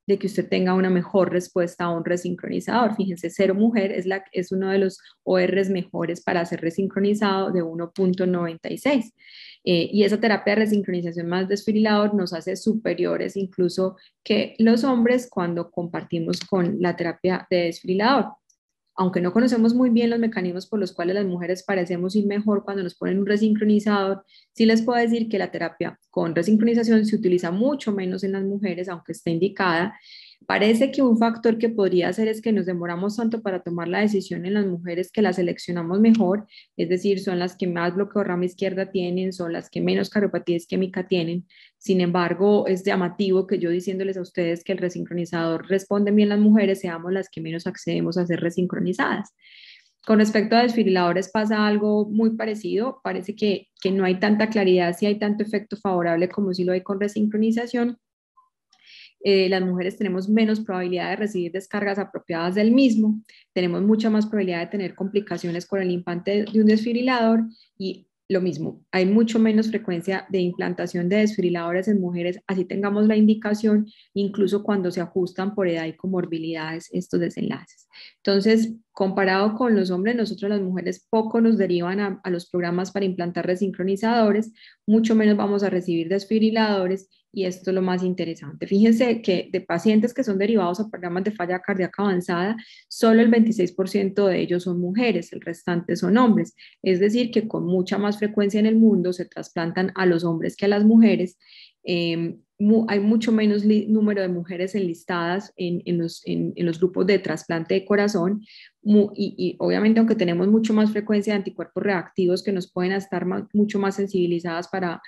de que usted tenga una mejor respuesta a un resincronizador. Fíjense, Cero Mujer es uno de los ORs mejores para ser resincronizado de 1.96. Y esa terapia de resincronización más desfibrilador nos hace superiores incluso que los hombres cuando compartimos con la terapia de desfibrilador. Aunque no conocemos muy bien los mecanismos por los cuales las mujeres parecemos ir mejor cuando nos ponen un resincronizador, sí les puedo decir que la terapia con resincronización se utiliza mucho menos en las mujeres, aunque esté indicada. Parece que un factor que podría ser es que nos demoramos tanto para tomar la decisión en las mujeres que las seleccionamos mejor, es decir, son las que más bloqueo rama izquierda tienen, son las que menos cardiopatia isquémica tienen. Sin embargo, es llamativo que yo diciéndoles a ustedes que el resincronizador responde bien las mujeres, seamos las que menos accedemos a ser resincronizadas. Con respecto a desfibriladores pasa algo muy parecido, parece que no hay tanta claridad si hay tanto efecto favorable como si lo hay con resincronización. Las mujeres tenemos menos probabilidad de recibir descargas apropiadas del mismo, tenemos mucha más probabilidad de tener complicaciones con el implante de un desfibrilador y lo mismo, hay mucho menos frecuencia de implantación de desfibriladores en mujeres, así tengamos la indicación, incluso cuando se ajustan por edad y comorbilidades estos desenlaces. Entonces, comparado con los hombres, nosotros las mujeres poco nos derivan a los programas para implantar resincronizadores, mucho menos vamos a recibir desfibriladores y esto es lo más interesante. Fíjense que de pacientes que son derivados a programas de falla cardíaca avanzada, solo el 26% de ellos son mujeres, el restante son hombres. Es decir, que con mucha más frecuencia en el mundo se trasplantan a los hombres que a las mujeres. Hay mucho menos número de mujeres enlistadas en los grupos de trasplante de corazón y obviamente aunque tenemos mucho más frecuencia de anticuerpos reactivos que nos pueden estar mucho más sensibilizadas para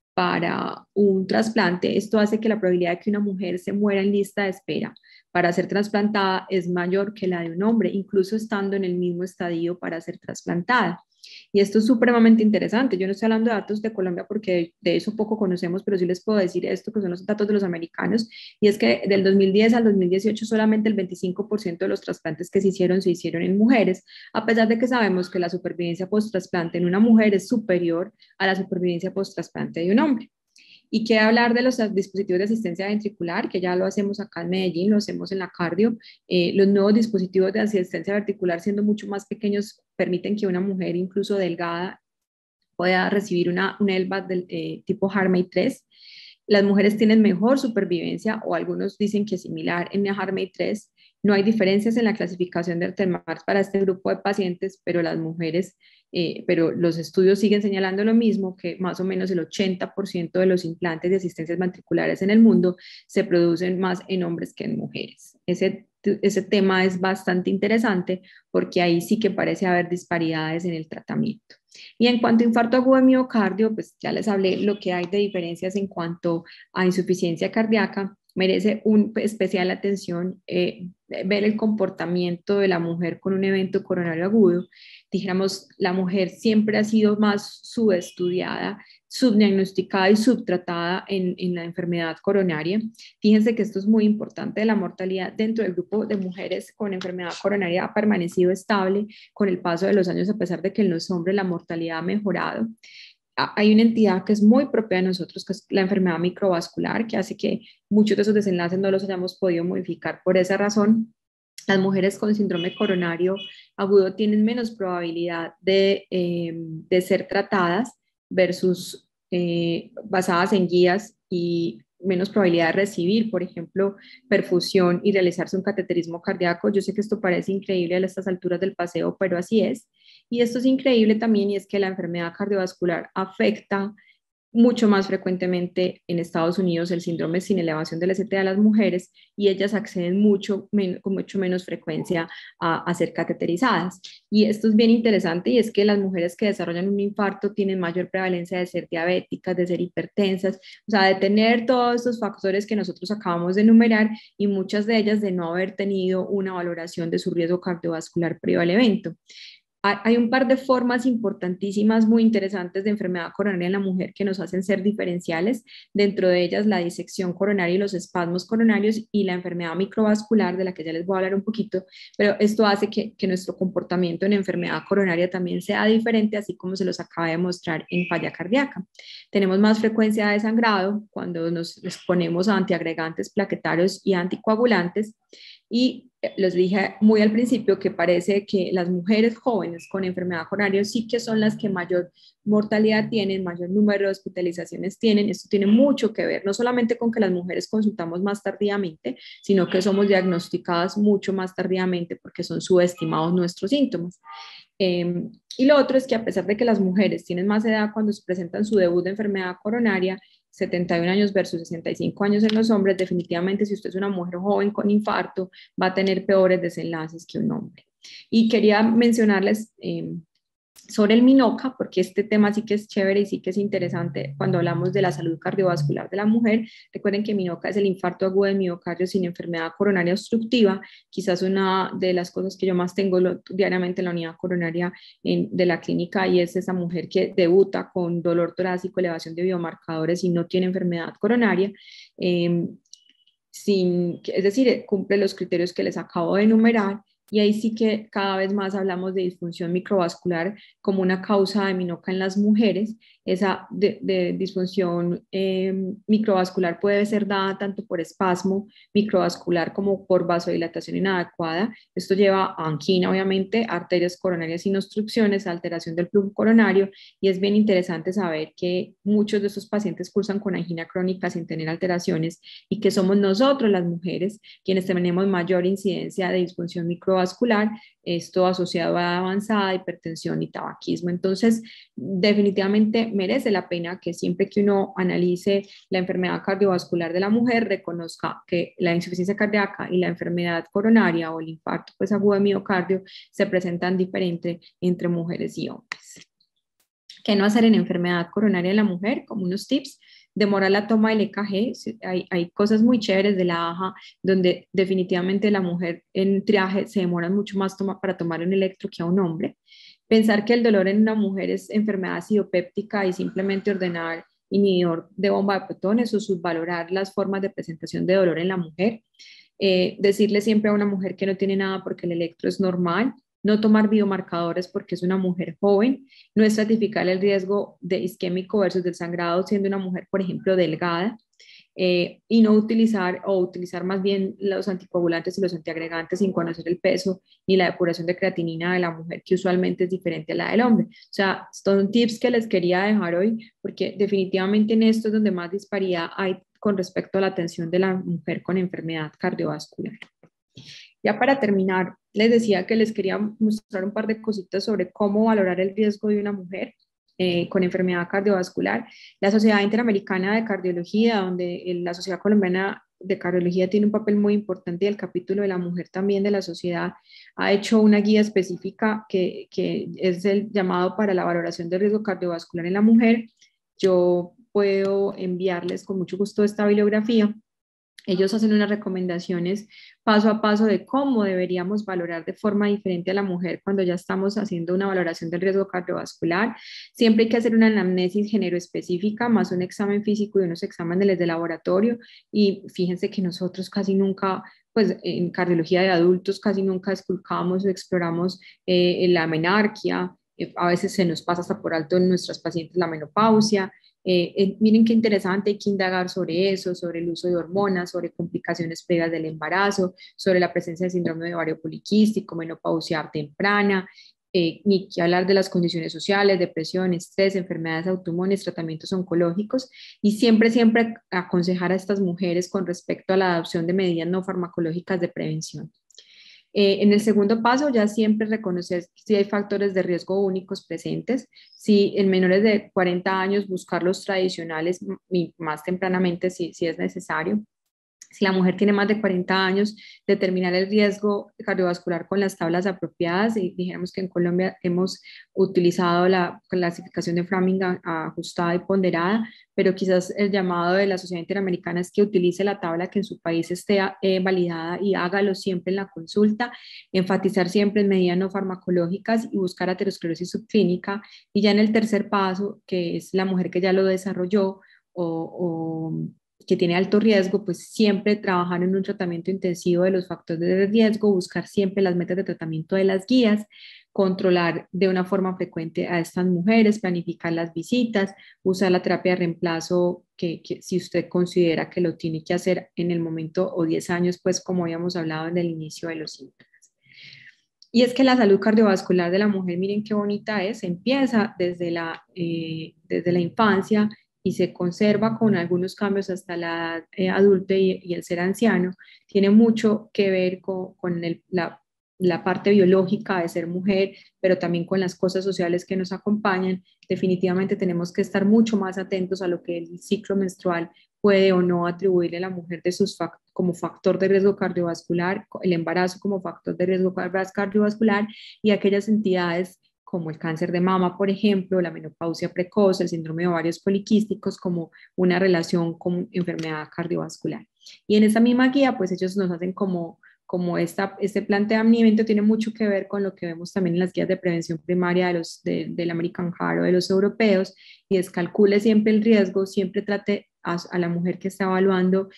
un trasplante, esto hace que la probabilidad de que una mujer se muera en lista de espera para ser trasplantada es mayor que la de un hombre, incluso estando en el mismo estadio para ser trasplantada. Y esto es supremamente interesante. Yo no estoy hablando de datos de Colombia porque de eso poco conocemos, pero sí les puedo decir esto, que son los datos de los americanos, y es que del 2010 al 2018 solamente el 25% de los trasplantes que se hicieron en mujeres, a pesar de que sabemos que la supervivencia post-trasplante en una mujer es superior a la supervivencia post-trasplante de un hombre. Y qué hablar de los dispositivos de asistencia ventricular, que ya lo hacemos acá en Medellín, lo hacemos en la cardio. Los nuevos dispositivos de asistencia ventricular, siendo mucho más pequeños, permiten que una mujer, incluso delgada, pueda recibir una LVAD del tipo HeartMate 3. Las mujeres tienen mejor supervivencia, o algunos dicen que similar en HeartMate 3. No hay diferencias en la clasificación de Artemars para este grupo de pacientes, pero las mujeres, pero los estudios siguen señalando lo mismo, que más o menos el 80% de los implantes de asistencias ventriculares en el mundo se producen más en hombres que en mujeres. Ese tema es bastante interesante porque ahí sí que parece haber disparidades en el tratamiento. Y en cuanto a infarto agudo de miocardio, pues ya les hablé lo que hay de diferencias en cuanto a insuficiencia cardíaca. Merece especial atención ver el comportamiento de la mujer con un evento coronario agudo. Dijéramos, la mujer siempre ha sido más subestudiada, subdiagnosticada y subtratada en la enfermedad coronaria. Fíjense que esto es muy importante, la mortalidad dentro del grupo de mujeres con enfermedad coronaria ha permanecido estable con el paso de los años, a pesar de que en los hombres la mortalidad ha mejorado. Hay una entidad que es muy propia de nosotros, que es la enfermedad microvascular, que hace que muchos de esos desenlaces no los hayamos podido modificar. Por esa razón, las mujeres con síndrome coronario agudo tienen menos probabilidad de ser tratadas versus basadas en guías y menos probabilidad de recibir, por ejemplo, perfusión y realizarse un cateterismo cardíaco. Yo sé que esto parece increíble a estas alturas del paseo, pero así es. Y esto es increíble también, y es que la enfermedad cardiovascular afecta mucho más frecuentemente en Estados Unidos el síndrome sin elevación del ST a las mujeres, y ellas acceden con mucho menos frecuencia a ser cateterizadas. Y esto es bien interesante, y es que las mujeres que desarrollan un infarto tienen mayor prevalencia de ser diabéticas, de ser hipertensas, o sea, de tener todos estos factores que nosotros acabamos de enumerar, y muchas de ellas de no haber tenido una valoración de su riesgo cardiovascular previo al evento. Hay un par de formas importantísimas, muy interesantes de enfermedad coronaria en la mujer que nos hacen ser diferenciales, dentro de ellas la disección coronaria y los espasmos coronarios y la enfermedad microvascular, de la que ya les voy a hablar un poquito, pero esto hace que nuestro comportamiento en enfermedad coronaria también sea diferente, así como se los acaba de mostrar en falla cardíaca. Tenemos más frecuencia de sangrado cuando nos exponemos a antiagregantes plaquetarios y anticoagulantes, y les dije muy al principio que parece que las mujeres jóvenes con enfermedad coronaria sí que son las que mayor mortalidad tienen, mayor número de hospitalizaciones tienen. Esto tiene mucho que ver, no solamente con que las mujeres consultamos más tardíamente, sino que somos diagnosticadas mucho más tardíamente porque son subestimados nuestros síntomas. Y lo otro es que a pesar de que las mujeres tienen más edad cuando se presentan su debut de enfermedad coronaria, 71 años versus 65 años en los hombres, definitivamente si usted es una mujer joven con infarto, va a tener peores desenlaces que un hombre. Y quería mencionarles sobre el MINOCA, porque este tema sí que es chévere y sí que es interesante cuando hablamos de la salud cardiovascular de la mujer. Recuerden que MINOCA es el infarto agudo del miocardio sin enfermedad coronaria obstructiva. Quizás una de las cosas que yo más tengo diariamente en la unidad coronaria de la clínica, y es esa mujer que debuta con dolor torácico, elevación de biomarcadores y no tiene enfermedad coronaria. Es decir, cumple los criterios que les acabo de enumerar, y ahí sí que cada vez más hablamos de disfunción microvascular como una causa de MINOCA en las mujeres. Esa de disfunción microvascular puede ser dada tanto por espasmo microvascular como por vasodilatación inadecuada. Esto lleva a angina, obviamente, arterias coronarias sin obstrucciones, alteración del flujo coronario, y es bien interesante saber que muchos de estos pacientes cursan con angina crónica sin tener alteraciones, y que somos nosotros las mujeres quienes tenemos mayor incidencia de disfunción microvascular, esto asociado a edad avanzada, hipertensión y tabaquismo. Entonces, definitivamente merece la pena que siempre que uno analice la enfermedad cardiovascular de la mujer, reconozca que la insuficiencia cardíaca y la enfermedad coronaria o el infarto pues, agudo de miocardio se presentan diferente entre mujeres y hombres. ¿Qué no hacer en enfermedad coronaria de la mujer? Como unos tips: demora la toma del EKG. Hay cosas muy chéveres de la AJA, donde definitivamente la mujer en triaje se demora mucho más para tomar un electro que a un hombre. Pensar que el dolor en una mujer es enfermedad acidopéptica y simplemente ordenar inhibidor de bomba de protones, o subvalorar las formas de presentación de dolor en la mujer. Decirle siempre a una mujer que no tiene nada porque el electro es normal. No tomar biomarcadores porque es una mujer joven. No estratificar el riesgo de isquémico versus del sangrado siendo una mujer, por ejemplo, delgada. Y no utilizar, o utilizar más bien los anticoagulantes y los antiagregantes sin conocer el peso ni la depuración de creatinina de la mujer, que usualmente es diferente a la del hombre. O sea, son tips que les quería dejar hoy, porque definitivamente en esto es donde más disparidad hay con respecto a la atención de la mujer con enfermedad cardiovascular. Ya para terminar, les decía que les quería mostrar un par de cositas sobre cómo valorar el riesgo de una mujer con enfermedad cardiovascular. La Sociedad Interamericana de Cardiología, donde la Sociedad Colombiana de Cardiología tiene un papel muy importante, y el capítulo de la mujer también de la sociedad, ha hecho una guía específica que es el llamado para la valoración del riesgo cardiovascular en la mujer. Yo puedo enviarles con mucho gusto esta bibliografía. Ellos hacen unas recomendaciones paso a paso de cómo deberíamos valorar de forma diferente a la mujer cuando ya estamos haciendo una valoración del riesgo cardiovascular. Siempre hay que hacer una anamnesis género específica, más un examen físico y unos exámenes de laboratorio. Y fíjense que nosotros casi nunca, pues en cardiología de adultos, casi nunca esculcamos o exploramos la menarquia. A veces se nos pasa hasta por alto en nuestras pacientes la menopausia. Miren qué interesante, hay que indagar sobre eso, sobre el uso de hormonas, sobre complicaciones previas del embarazo, sobre la presencia de síndrome de ovario poliquístico, menopausia temprana, ni que hablar de las condiciones sociales, depresión, estrés, enfermedades autoinmunes, tratamientos oncológicos, y siempre, siempre aconsejar a estas mujeres con respecto a la adopción de medidas no farmacológicas de prevención. En el segundo paso, ya siempre reconocer si hay factores de riesgo únicos presentes. Si en menores de 40 años, buscar los tradicionales y más tempranamente si es necesario. Si la mujer tiene más de 40 años, determinar el riesgo cardiovascular con las tablas apropiadas. Y dijéramos que en Colombia hemos utilizado la clasificación de Framingham ajustada y ponderada, pero quizás el llamado de la Sociedad Interamericana es que utilice la tabla que en su país esté validada y hágalo siempre en la consulta, enfatizar siempre en medidas no farmacológicas y buscar aterosclerosis subclínica. Y ya en el tercer paso, que es la mujer que ya lo desarrolló o que tiene alto riesgo, pues siempre trabajar en un tratamiento intensivo de los factores de riesgo, buscar siempre las metas de tratamiento de las guías, controlar de una forma frecuente a estas mujeres, planificar las visitas, usar la terapia de reemplazo que si usted considera que lo tiene que hacer en el momento o 10 años, pues como habíamos hablado en el inicio de los síntomas. Y es que la salud cardiovascular de la mujer, miren qué bonita es, empieza desde la infancia y se conserva con algunos cambios hasta la edad adulta y el ser anciano. Tiene mucho que ver con la parte biológica de ser mujer, pero también con las cosas sociales que nos acompañan. Definitivamente tenemos que estar mucho más atentos a lo que el ciclo menstrual puede o no atribuirle a la mujer de como factor de riesgo cardiovascular, el embarazo como factor de riesgo cardiovascular y aquellas entidades como el cáncer de mama, por ejemplo, la menopausia precoz, el síndrome de ovarios poliquísticos como una relación con enfermedad cardiovascular. Y en esa misma guía, pues ellos nos hacen como este planteamiento tiene mucho que ver con lo que vemos también en las guías de prevención primaria del American Heart o de los europeos, y es calcule siempre el riesgo, siempre trate a la mujer que está evaluando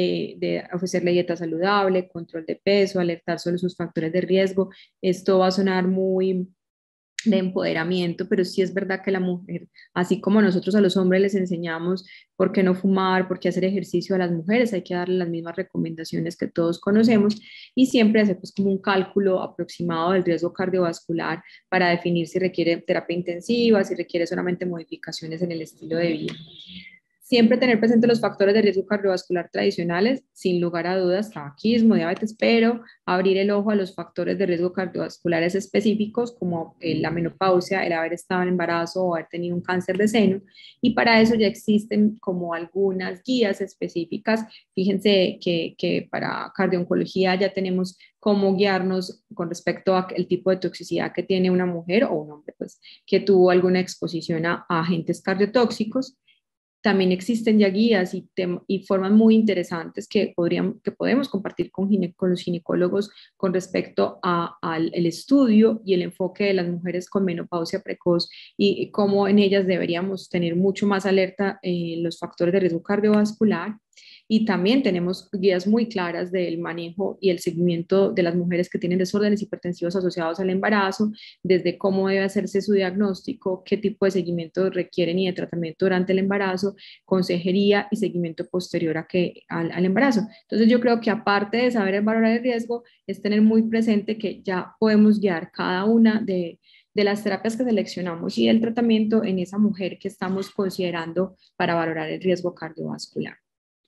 de ofrecerle dieta saludable, control de peso, alertar sobre sus factores de riesgo. Esto va a sonar muy de empoderamiento, pero sí es verdad que la mujer, así como nosotros a los hombres les enseñamos por qué no fumar, por qué hacer ejercicio, a las mujeres hay que darle las mismas recomendaciones que todos conocemos y siempre hacer pues como un cálculo aproximado del riesgo cardiovascular para definir si requiere terapia intensiva, si requiere solamente modificaciones en el estilo de vida. Siempre tener presente los factores de riesgo cardiovascular tradicionales, sin lugar a dudas, tabaquismo, diabetes, pero abrir el ojo a los factores de riesgo cardiovasculares específicos como la menopausia, el haber estado en embarazo o haber tenido un cáncer de seno. Y para eso ya existen como algunas guías específicas. Fíjense que para cardio-oncología ya tenemos cómo guiarnos con respecto a el tipo de toxicidad que tiene una mujer o un hombre, pues, que tuvo alguna exposición a agentes cardiotóxicos. También existen ya guías y formas muy interesantes que podemos compartir con los ginecólogos con respecto al estudio y el enfoque de las mujeres con menopausia precoz y cómo en ellas deberíamos tener mucho más alerta los factores de riesgo cardiovascular. Y también tenemos guías muy claras del manejo y el seguimiento de las mujeres que tienen desórdenes hipertensivos asociados al embarazo, desde cómo debe hacerse su diagnóstico, qué tipo de seguimiento requieren y de tratamiento durante el embarazo, consejería y seguimiento posterior al embarazo. Entonces yo creo que aparte de saber valorar el riesgo, es tener muy presente que ya podemos guiar cada una de las terapias que seleccionamos y el tratamiento en esa mujer que estamos considerando para valorar el riesgo cardiovascular.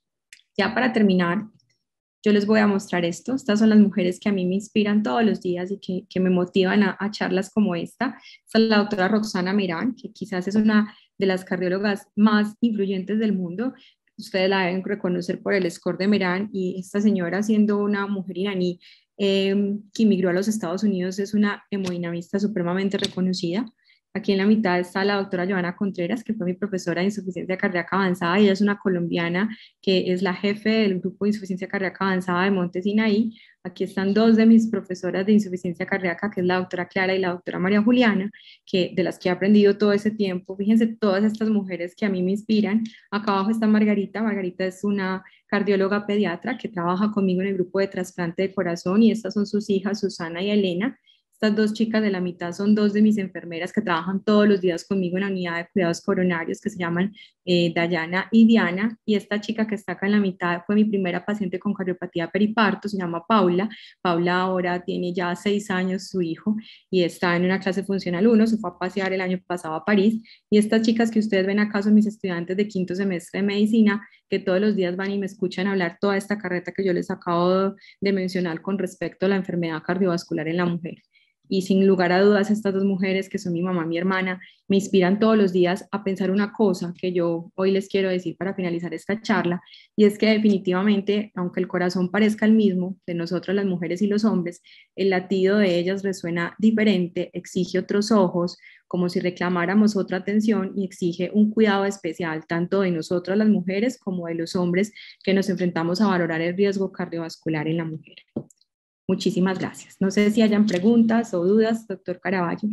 Ya para terminar, yo les voy a mostrar esto. Estas son las mujeres que a mí me inspiran todos los días y que me motivan a charlas como esta. Esta es la doctora Roxana Meirán, que quizás es una de las cardiólogas más influyentes del mundo. Ustedes la deben reconocer por el score de Meirán, y esta señora, siendo una mujer iraní que emigró a los Estados Unidos, es una hemodinamista supremamente reconocida. Aquí en la mitad está la doctora Joana Contreras, que fue mi profesora de insuficiencia cardíaca avanzada. Ella es una colombiana que es la jefe del grupo de insuficiencia cardíaca avanzada de Monte Sinaí. Aquí están dos de mis profesoras de insuficiencia cardíaca, que es la doctora Clara y la doctora María Juliana, de las que he aprendido todo ese tiempo. Fíjense todas estas mujeres que a mí me inspiran. Acá abajo está Margarita. Margarita es una cardióloga pediatra que trabaja conmigo en el grupo de trasplante de corazón, y estas son sus hijas, Susana y Elena. Estas dos chicas de la mitad son dos de mis enfermeras que trabajan todos los días conmigo en la unidad de cuidados coronarios, que se llaman Dayana y Diana. Y esta chica que está acá en la mitad fue mi primera paciente con cardiopatía periparto, se llama Paula. Paula ahora tiene ya 6 años su hijo y está en una clase funcional 1, se fue a pasear el año pasado a París. Y estas chicas que ustedes ven acá son mis estudiantes de 5º semestre de medicina, que todos los días van y me escuchan hablar toda esta carreta que yo les acabo de mencionar con respecto a la enfermedad cardiovascular en la mujer. y sin lugar a dudas estas dos mujeres que son mi mamá y mi hermana me inspiran todos los días a pensar una cosa que yo hoy les quiero decir para finalizar esta charla, y es que definitivamente, aunque el corazón parezca el mismo de nosotros las mujeres y los hombres, el latido de ellas resuena diferente, exige otros ojos, como si reclamáramos otra atención, y exige un cuidado especial tanto de nosotras las mujeres como de los hombres que nos enfrentamos a valorar el riesgo cardiovascular en la mujer. Muchísimas gracias. No sé si hayan preguntas o dudas, doctor Caraballo.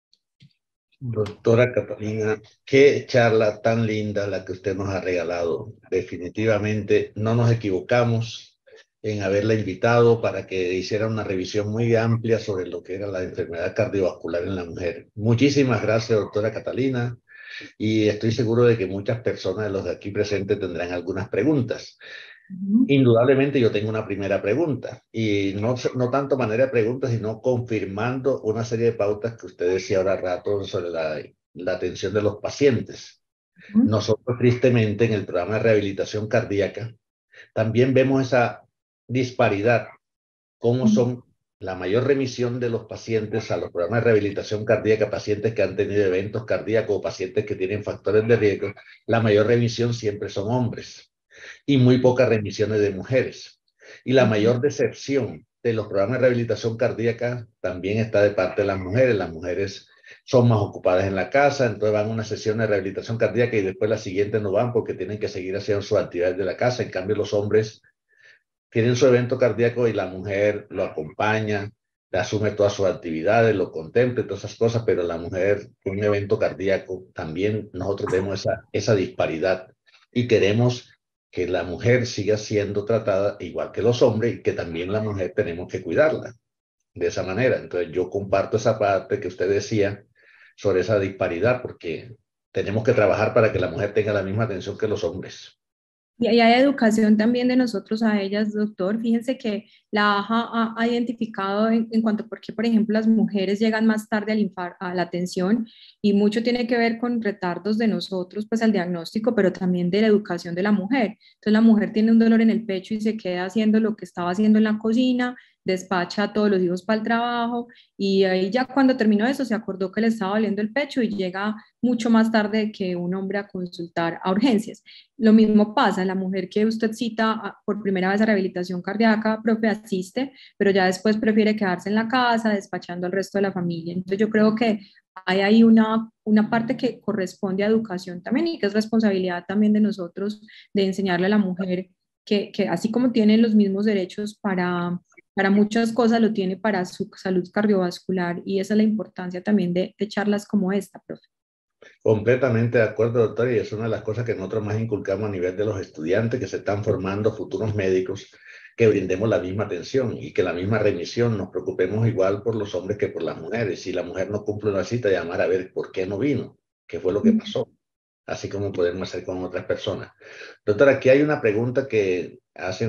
Doctora Catalina, qué charla tan linda la que usted nos ha regalado. Definitivamente no nos equivocamos en haberla invitado para que hiciera una revisión muy amplia sobre lo que era la enfermedad cardiovascular en la mujer. Muchísimas gracias, doctora Catalina, y estoy seguro de que muchas personas de los de aquí presentes tendrán algunas preguntas. Indudablemente yo tengo una primera pregunta, y no tanto manera de pregunta, sino confirmando una serie de pautas que usted decía ahora rato sobre la atención de los pacientes. Nosotros tristemente en el programa de rehabilitación cardíaca también vemos esa disparidad, cómo son la mayor remisión de los pacientes a los programas de rehabilitación cardíaca, pacientes que han tenido eventos cardíacos o pacientes que tienen factores de riesgo, la mayor remisión siempre son hombres y muy pocas remisiones de mujeres. Y la mayor decepción de los programas de rehabilitación cardíaca también está de parte de las mujeres. Las mujeres son más ocupadas en la casa, entonces van a una sesión de rehabilitación cardíaca y después la siguiente no van porque tienen que seguir haciendo sus actividades de la casa. En cambio, los hombres tienen su evento cardíaco y la mujer lo acompaña, le asume todas sus actividades, lo contempla y todas esas cosas, pero la mujer con un evento cardíaco también nosotros vemos esa disparidad y queremos que la mujer siga siendo tratada igual que los hombres y que también la mujer tenemos que cuidarla de esa manera. Entonces yo comparto esa parte que usted decía sobre esa disparidad, porque tenemos que trabajar para que la mujer tenga la misma atención que los hombres.
Y ahí hay educación también de nosotros a ellas, doctor. Fíjense que la AJA ha identificado en cuanto a por qué, por ejemplo, las mujeres llegan más tarde a la atención, y mucho tiene que ver con retardos de nosotros, pues al diagnóstico, pero también de la educación de la mujer. Entonces la mujer tiene un dolor en el pecho y se queda haciendo lo que estaba haciendo en la cocina, despacha a todos los hijos para el trabajo, y ahí ya cuando terminó eso se acordó que le estaba doliendo el pecho y llega mucho más tarde que un hombre a consultar a urgencias. Lo mismo pasa, la mujer que usted cita por primera vez a rehabilitación cardíaca, profe, asiste, pero ya después prefiere quedarse en la casa despachando al resto de la familia. Entonces yo creo que hay ahí una parte que corresponde a educación también, y que es responsabilidad también de nosotros de enseñarle a la mujer que así como tiene los mismos derechos para muchas cosas, lo tiene para su salud cardiovascular, y esa es la importancia también de charlas como esta, profe.
Completamente de acuerdo, doctor, y es una de las cosas que nosotros más inculcamos a nivel de los estudiantes que se están formando futuros médicos, que brindemos la misma atención y que la misma remisión, nos preocupemos igual por los hombres que por las mujeres. Si la mujer no cumple una cita, llamar a ver por qué no vino, qué fue lo que pasó, así como podemos hacer con otras personas. Doctor, aquí hay una pregunta que hace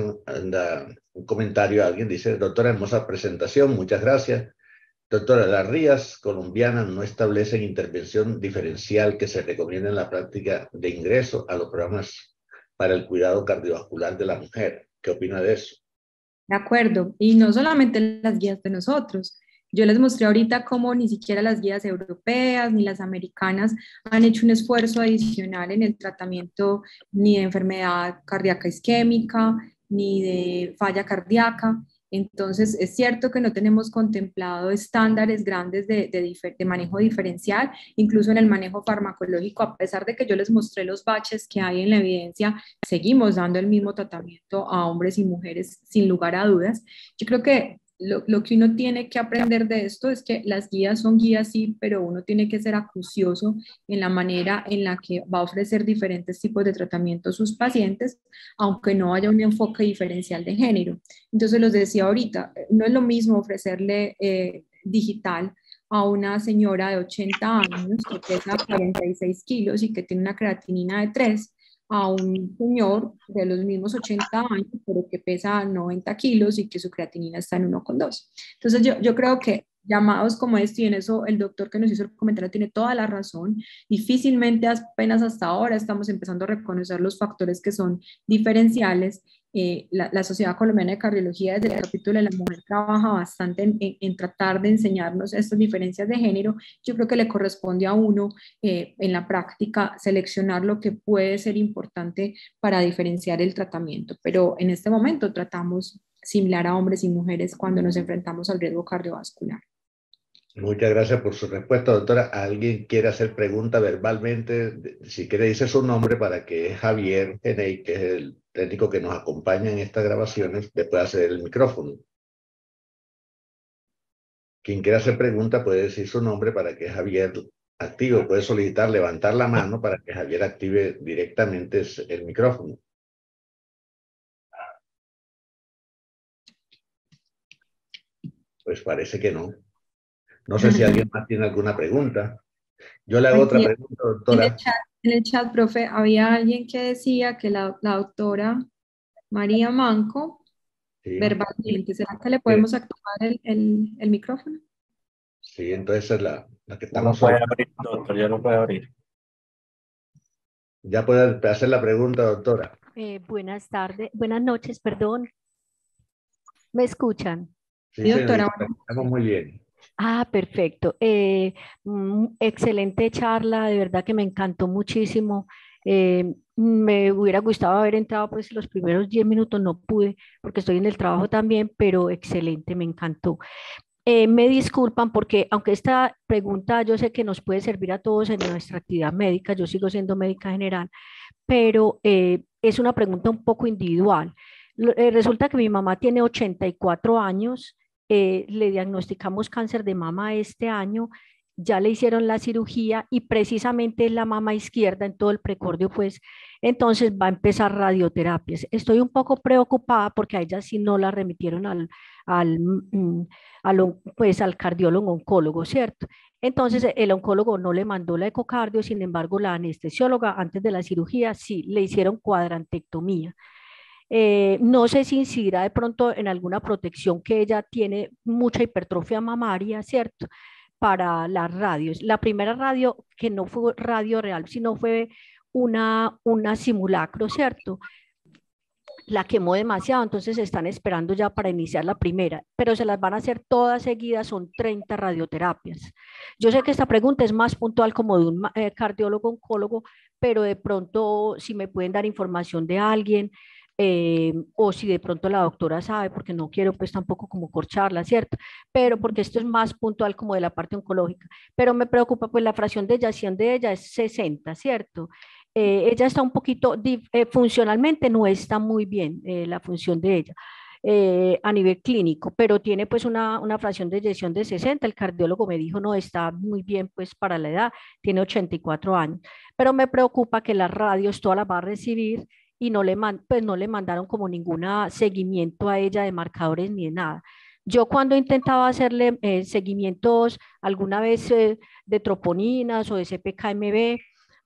un comentario a alguien, dice: doctora, hermosa presentación, muchas gracias. Doctora, las RIAs colombianas no establecen intervención diferencial que se recomienda en la práctica de ingreso a los programas para el cuidado cardiovascular de la mujer. ¿Qué opina de eso?
De acuerdo, y no solamente las guías de nosotros. Yo les mostré ahorita cómo ni siquiera las guías europeas ni las americanas han hecho un esfuerzo adicional en el tratamiento ni de enfermedad cardíaca isquémica, ni de falla cardíaca. Entonces, es cierto que no tenemos contemplado estándares grandes de manejo diferencial, incluso en el manejo farmacológico, a pesar de que yo les mostré los baches que hay en la evidencia, seguimos dando el mismo tratamiento a hombres y mujeres sin lugar a dudas. Yo creo que lo que uno tiene que aprender de esto es que las guías son guías, sí, pero uno tiene que ser acucioso en la manera en la que va a ofrecer diferentes tipos de tratamiento a sus pacientes, aunque no haya un enfoque diferencial de género. Entonces, los decía ahorita, no es lo mismo ofrecerle digital a una señora de 80 años que pesa 46 kilos y que tiene una creatinina de 3, a un señor de los mismos 80 años, pero que pesa 90 kilos y que su creatinina está en 1,2. Entonces yo creo que llamados como este, y en eso el doctor que nos hizo el comentario tiene toda la razón. Difícilmente apenas hasta ahora estamos empezando a reconocer los factores que son diferenciales. La Sociedad Colombiana de Cardiología, desde el capítulo de la mujer, trabaja bastante en tratar de enseñarnos estas diferencias de género. Yo creo que le corresponde a uno en la práctica seleccionar lo que puede ser importante para diferenciar el tratamiento, pero en este momento tratamos similar a hombres y mujeres cuando nos enfrentamos al riesgo cardiovascular.
Muchas gracias por su respuesta, doctora. ¿Alguien quiere hacer pregunta verbalmente? Si quiere, dice su nombre para que Javier Genei, que es el técnico que nos acompaña en estas grabaciones, le pueda hacer el micrófono. Quien quiera hacer pregunta puede decir su nombre para que Javier active, puede solicitar levantar la mano para que Javier active directamente el micrófono. Pues parece que no. No sé si alguien más tiene alguna pregunta. Yo le hago otra
Aquí
pregunta, doctora.
en el chat, profe, había alguien que decía que la doctora María Manco,
Sí,
verbalmente, ¿será que le
mire,
podemos activar el micrófono?
sí, entonces es la que
Ya lo
estamos
puede
solicitando.
abrir, doctor, ya lo puede abrir.
Ya puede hacer la pregunta, doctora.
Buenas tardes, buenas noches, perdón. ¿Me escuchan?
Sí,
Sí, doctora.
señorita, estamos muy bien.
Ah, perfecto. Excelente charla, de verdad que me encantó muchísimo. Me hubiera gustado haber entrado pues los primeros 10 minutos, no pude porque estoy en el trabajo también, pero excelente, me encantó. Me disculpan porque aunque esta pregunta yo sé que nos puede servir a todos en nuestra actividad médica, yo sigo siendo médica general, pero es una pregunta un poco individual. Resulta que mi mamá tiene 84 años, le diagnosticamos cáncer de mama este año, ya le hicieron la cirugía y precisamente es la mama izquierda en todo el precordio, pues entonces va a empezar radioterapias. Estoy un poco preocupada porque a ella sí no la remitieron al, mm, pues, al cardiólogo oncólogo, ¿cierto? Entonces el oncólogo no le mandó la ecocardio, sin embargo la anestesióloga antes de la cirugía sí le hicieron cuadrantectomía. No sé si incidirá de pronto en alguna protección que ella tiene mucha hipertrofia mamaria, ¿cierto? Para las radios. La primera radio, que no fue radio real, sino fue una simulacro, ¿cierto? La quemó demasiado, entonces están esperando ya para iniciar la primera, pero se las van a hacer todas seguidas, son 30 radioterapias. Yo sé que esta pregunta es más puntual como de un cardiólogo oncólogo, pero de pronto si me pueden dar información de alguien, o si de pronto la doctora sabe, porque no quiero pues tampoco como corcharla, ¿cierto? Pero porque esto es más puntual como de la parte oncológica, pero me preocupa pues la fracción de eyacción de ella es 60, ¿cierto? Ella está un poquito, funcionalmente no está muy bien la función de ella a nivel clínico, pero tiene pues una fracción de eyección de 60. El cardiólogo me dijo, no, está muy bien pues para la edad, tiene 84 años, pero me preocupa que las radios todas las va a recibir y pues no le mandaron como ningún seguimiento a ella de marcadores ni de nada. Yo cuando intentaba hacerle seguimientos alguna vez de troponinas o de CPKMB,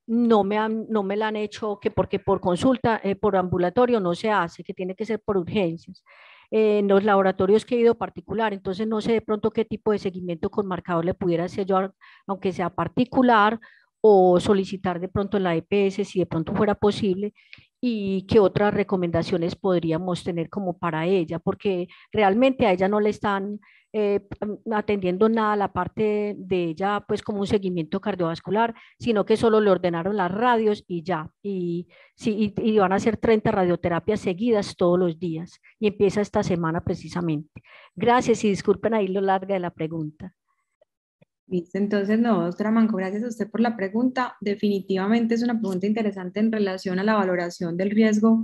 no me la han hecho, que porque por consulta, por ambulatorio no se hace, que tiene que ser por urgencias. En los laboratorios que he ido particular, entonces no sé de pronto qué tipo de seguimiento con marcador le pudiera hacer yo, aunque sea particular, o solicitar de pronto en la EPS si de pronto fuera posible, y qué otras recomendaciones podríamos tener como para ella, porque realmente a ella no le están atendiendo nada la parte de ella, pues como un seguimiento cardiovascular, sino que solo le ordenaron las radios y ya. Y, sí, y van a hacer 30 radioterapias seguidas todos los días y empieza esta semana precisamente. Gracias y disculpen ahí lo larga de la pregunta.
Listo, entonces no, doctora Manco, gracias a usted por la pregunta. Definitivamente es una pregunta interesante en relación a la valoración del riesgo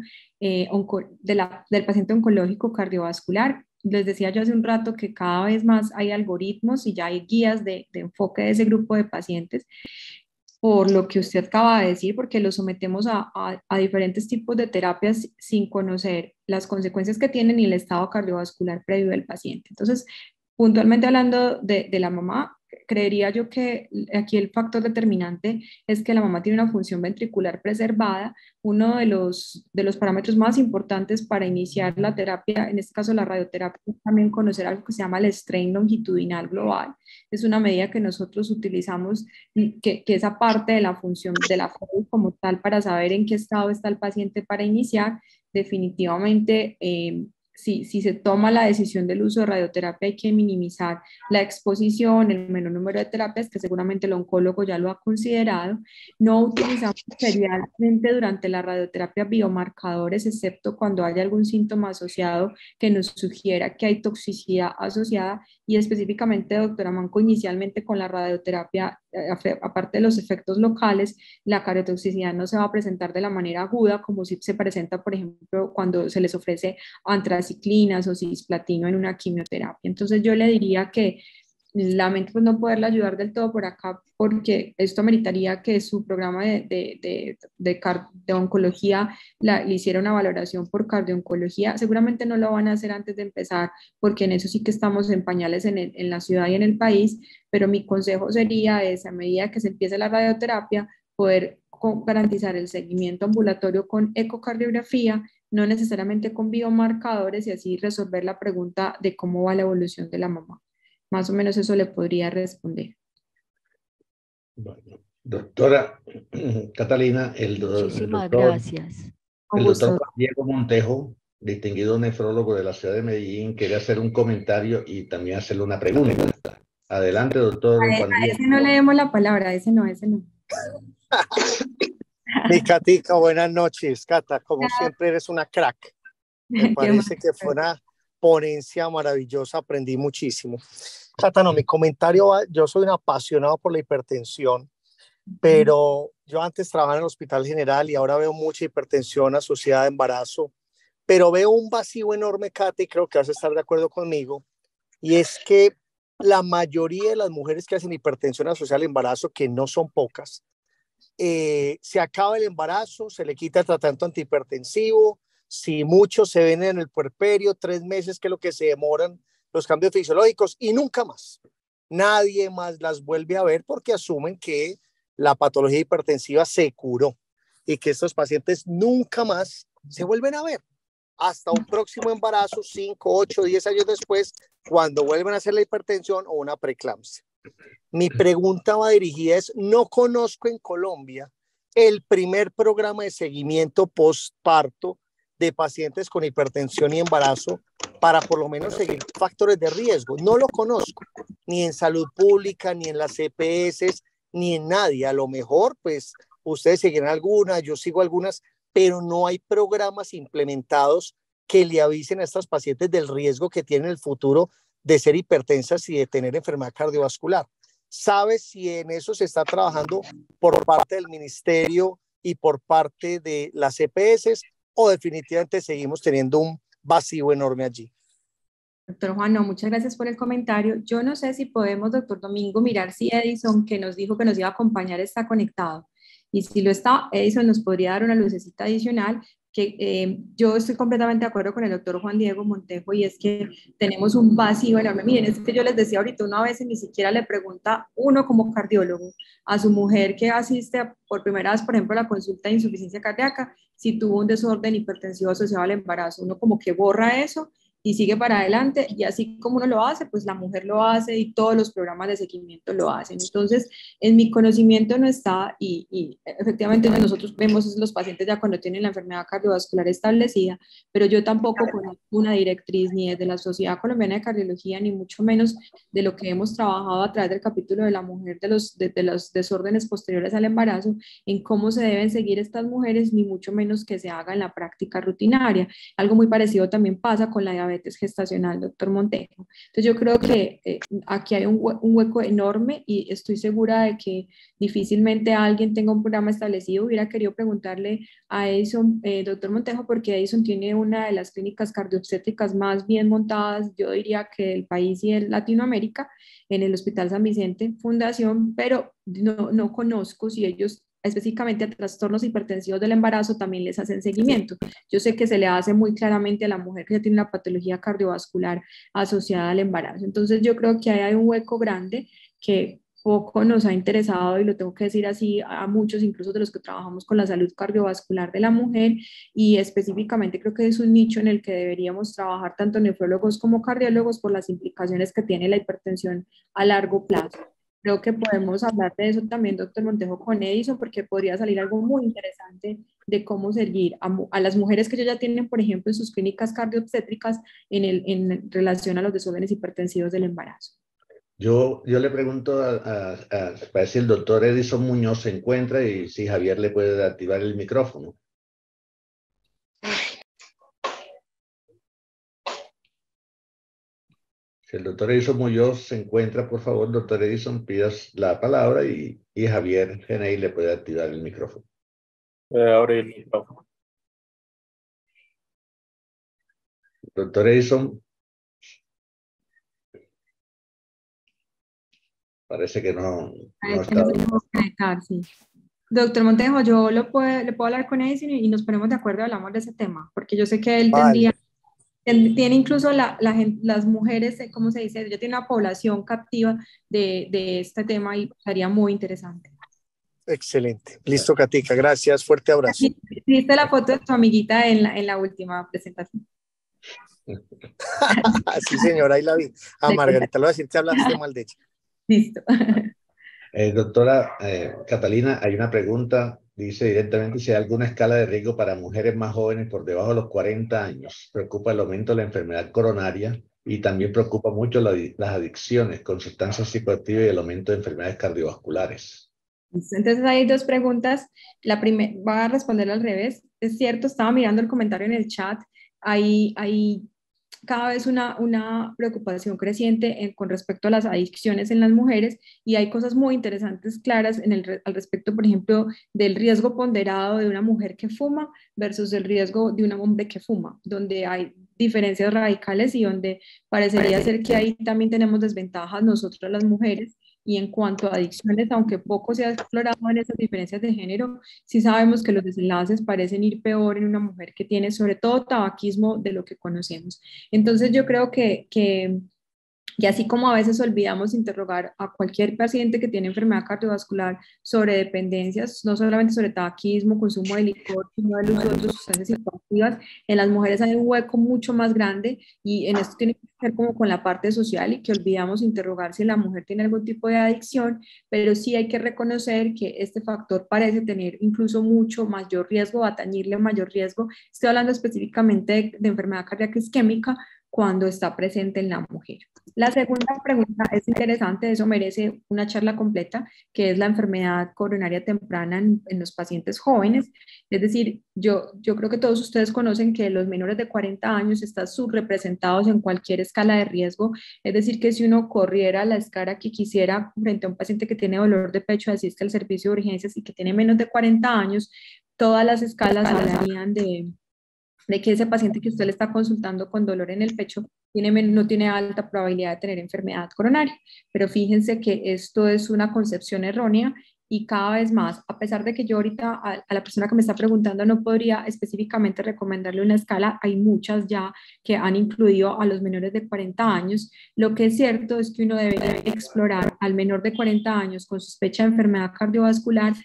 del paciente oncológico cardiovascular. Les decía yo hace un rato que cada vez más hay algoritmos y ya hay guías de enfoque de ese grupo de pacientes, por lo que usted acaba de decir, porque lo sometemos a diferentes tipos de terapias sin conocer las consecuencias que tienen y el estado cardiovascular previo del paciente. Entonces, puntualmente hablando de la mamá, creería yo que aquí el factor determinante es que la mamá tiene una función ventricular preservada. Uno de los parámetros más importantes para iniciar la terapia, en este caso la radioterapia, es también conocer algo que se llama el strain longitudinal global. Es una medida que nosotros utilizamos, que es aparte de la función de la FOD como tal, para saber en qué estado está el paciente para iniciar. Definitivamente, si se toma la decisión del uso de radioterapia, hay que minimizar la exposición, el menor número de terapias, que seguramente el oncólogo ya lo ha considerado. No utilizamos serialmente durante la radioterapia biomarcadores, excepto cuando haya algún síntoma asociado que nos sugiera que hay toxicidad asociada. Y específicamente, doctora Manco, inicialmente con la radioterapia, aparte de los efectos locales, la cardiotoxicidad no se va a presentar de la manera aguda, como si se presenta, por ejemplo, cuando se les ofrece antraciclinas o cisplatino en una quimioterapia. Entonces yo le diría que lamento no poderle ayudar del todo por acá, porque esto ameritaría que su programa de oncología le hiciera una valoración por cardiooncología. Seguramente no lo van a hacer antes de empezar, porque en eso sí que estamos en pañales en la ciudad y en el país, pero mi consejo sería es, a medida que se empiece la radioterapia, poder garantizar el seguimiento ambulatorio con ecocardiografía, no necesariamente con biomarcadores, y así resolver la pregunta de cómo va la evolución de la mamá. Más o menos eso le podría responder.
Bueno, doctora Catalina,
Muchísimas gracias.
El doctor Diego Montejo, distinguido nefrólogo de la ciudad de Medellín, quería hacer un comentario y también hacerle una pregunta. Adelante, doctor Juan Diego.
A ese no le demos la palabra, a ese no, ese no.
Mi Catica, buenas noches. Cata, como siempre eres una crack. Me parece que fue una ponencia maravillosa, aprendí muchísimo. Cata, no, mi comentario va, yo soy un apasionado por la hipertensión, pero yo antes trabajaba en el Hospital General y ahora veo mucha hipertensión asociada a embarazo, pero veo un vacío enorme, Cata, y creo que vas a estar de acuerdo conmigo, y es que la mayoría de las mujeres que hacen hipertensión asociada al embarazo, que no son pocas, se acaba el embarazo, se le quita el tratamiento antihipertensivo, si muchos se ven en el puerperio, 3 meses, que es lo que se demoran los cambios fisiológicos, y nunca más. Nadie más las vuelve a ver porque asumen que la patología hipertensiva se curó y que estos pacientes nunca más se vuelven a ver hasta un próximo embarazo, 5, 8, 10 años después, cuando vuelven a hacer la hipertensión o una preeclampsia. Mi pregunta va dirigida es, no conozco en Colombia el primer programa de seguimiento postparto de pacientes con hipertensión y embarazo para por lo menos seguir factores de riesgo. No lo conozco, ni en salud pública, ni en las EPS, ni en nadie. A lo mejor, pues, ustedes siguen algunas, yo sigo algunas, pero no hay programas implementados que le avisen a estos pacientes del riesgo que tienen en el futuro de ser hipertensas y de tener enfermedad cardiovascular. ¿Sabes si en eso se está trabajando por parte del ministerio y por parte de las EPS o definitivamente seguimos teniendo un vacío enorme allí?
Doctor Juan, no, muchas gracias por el comentario. Yo no sé si podemos, doctor Domingo, mirar si Edison, que nos dijo que nos iba a acompañar, está conectado. Y si lo está, Edison nos podría dar una lucecita adicional, que yo estoy completamente de acuerdo con el doctor Juan Diego Montejo, y es que tenemos un vacío enorme. Miren, es que yo les decía ahorita, una vez ni siquiera le pregunta uno como cardiólogo a su mujer que asiste por primera vez, por ejemplo, a la consulta de insuficiencia cardíaca, si tuvo un desorden hipertensivo asociado al embarazo. Uno como que borra eso y sigue para adelante, y así como uno lo hace, pues la mujer lo hace y todos los programas de seguimiento lo hacen. Entonces, en mi conocimiento no está, y efectivamente nosotros vemos los pacientes ya cuando tienen la enfermedad cardiovascular establecida, pero yo tampoco conozco una directriz ni desde la Sociedad Colombiana de Cardiología, ni mucho menos de lo que hemos trabajado a través del capítulo de la mujer de los desórdenes posteriores al embarazo, en cómo se deben seguir estas mujeres, ni mucho menos que se haga en la práctica rutinaria. Algo muy parecido también pasa con la diabetes gestacional, doctor Montejo. Entonces yo creo que aquí hay un hueco enorme, y estoy segura de que difícilmente alguien tenga un programa establecido. Hubiera querido preguntarle a Edison, doctor Montejo, porque Edison tiene una de las clínicas cardiobstétricas más bien montadas, yo diría, que del país y en Latinoamérica, en el Hospital San Vicente Fundación, pero no conozco si ellos específicamente a trastornos hipertensivos del embarazo también les hacen seguimiento. Yo sé que se le hace muy claramente a la mujer que ya tiene una patología cardiovascular asociada al embarazo. Entonces yo creo que ahí hay un hueco grande que poco nos ha interesado, y lo tengo que decir así, a muchos, incluso de los que trabajamos con la salud cardiovascular de la mujer, y específicamente creo que es un nicho en el que deberíamos trabajar tanto nefrólogos como cardiólogos por las implicaciones que tiene la hipertensión a largo plazo. Creo que podemos hablar de eso también, doctor Montejo, con Edison, porque podría salir algo muy interesante de cómo seguir a las mujeres que ya tienen, por ejemplo, en sus clínicas cardiobstétricas en relación a los desórdenes hipertensivos del embarazo.
Yo le pregunto para si el doctor Edison Muñoz se encuentra y si Javier le puede activar el micrófono. Si el doctor Edison Muñoz se encuentra, por favor, doctor Edison, pidas la palabra y Javier Genei le puede activar el micrófono.
Abre el micrófono.
Doctor Edison. Parece que no está.
Sí. Doctor Montejo, yo le puedo hablar con Edison y nos ponemos de acuerdo y hablamos de ese tema, porque yo sé que él tiene incluso las mujeres, ¿cómo se dice? Ya tiene una población captiva de este tema y sería muy interesante.
Excelente. Listo, Katica. Gracias. Fuerte abrazo.
Viste la foto de tu amiguita en la última presentación.
Sí, señora, ahí la vi. Margarita, lo voy a decir, te hablaste mal de ella.
Listo.
Doctora Catalina, hay una pregunta. Dice directamente si hay alguna escala de riesgo para mujeres más jóvenes por debajo de los 40 años. Preocupa el aumento de la enfermedad coronaria y también preocupa mucho las adicciones con sustancias psicoactivas y el aumento de enfermedades cardiovasculares.
Entonces hay dos preguntas. La primera, voy a responder al revés. Es cierto, estaba mirando el comentario en el chat. Hay cada vez una preocupación creciente con respecto a las adicciones en las mujeres, y hay cosas muy interesantes claras al respecto, por ejemplo, del riesgo ponderado de una mujer que fuma versus el riesgo de un hombre que fuma, donde hay diferencias radicales y donde parecería ser que ahí también tenemos desventajas nosotros las mujeres. Y en cuanto a adicciones, aunque poco se ha explorado en esas diferencias de género, sí sabemos que los desenlaces parecen ir peor en una mujer que tiene sobre todo tabaquismo de lo que conocemos. Entonces yo creo que así como a veces olvidamos interrogar a cualquier paciente que tiene enfermedad cardiovascular sobre dependencias, no solamente sobre tabaquismo, consumo de licor, sino del uso de otras sustancias psicoactivas, en las mujeres hay un hueco mucho más grande, y en esto tiene que ver como con la parte social, y que olvidamos interrogar si la mujer tiene algún tipo de adicción, pero sí hay que reconocer que este factor parece tener incluso mucho mayor riesgo, atañirle mayor riesgo. Estoy hablando específicamente de enfermedad cardíaca isquémica cuando está presente en la mujer. La segunda pregunta es interesante, eso merece una charla completa, que es la enfermedad coronaria temprana en los pacientes jóvenes. Es decir, yo creo que todos ustedes conocen que los menores de 40 años están subrepresentados en cualquier escala de riesgo. Es decir, que si uno corriera la escala que quisiera frente a un paciente que tiene dolor de pecho, asiste al servicio de urgencias y que tiene menos de 40 años, todas las escalas hablarían de que ese paciente que usted le está consultando con dolor en el pecho no tiene alta probabilidad de tener enfermedad coronaria. Pero fíjense que esto es una concepción errónea, y cada vez más, a pesar de que yo ahorita a la persona que me está preguntando no podría específicamente recomendarle una escala, hay muchas ya que han incluido a los menores de 40 años. Lo que es cierto es que uno debe explorar al menor de 40 años con sospecha de enfermedad cardiovascular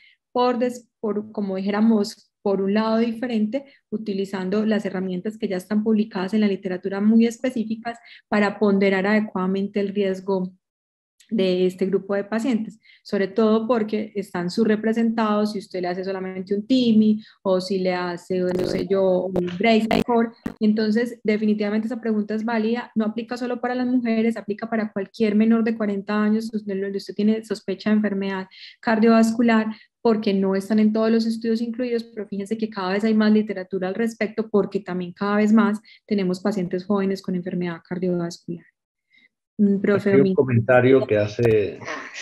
por como dijéramos, por un lado diferente, utilizando las herramientas que ya están publicadas en la literatura muy específicas para ponderar adecuadamente el riesgo de este grupo de pacientes, sobre todo porque están subrepresentados si usted le hace solamente un TIMI o si le hace, no sé yo, un Brace-Core. Entonces, definitivamente esa pregunta es válida, no aplica solo para las mujeres, aplica para cualquier menor de 40 años donde usted tiene sospecha de enfermedad cardiovascular, porque no están en todos los estudios incluidos, pero fíjense que cada vez hay más literatura al respecto, porque también cada vez más tenemos pacientes jóvenes con enfermedad cardiovascular.
Profe, hay un comentario que hace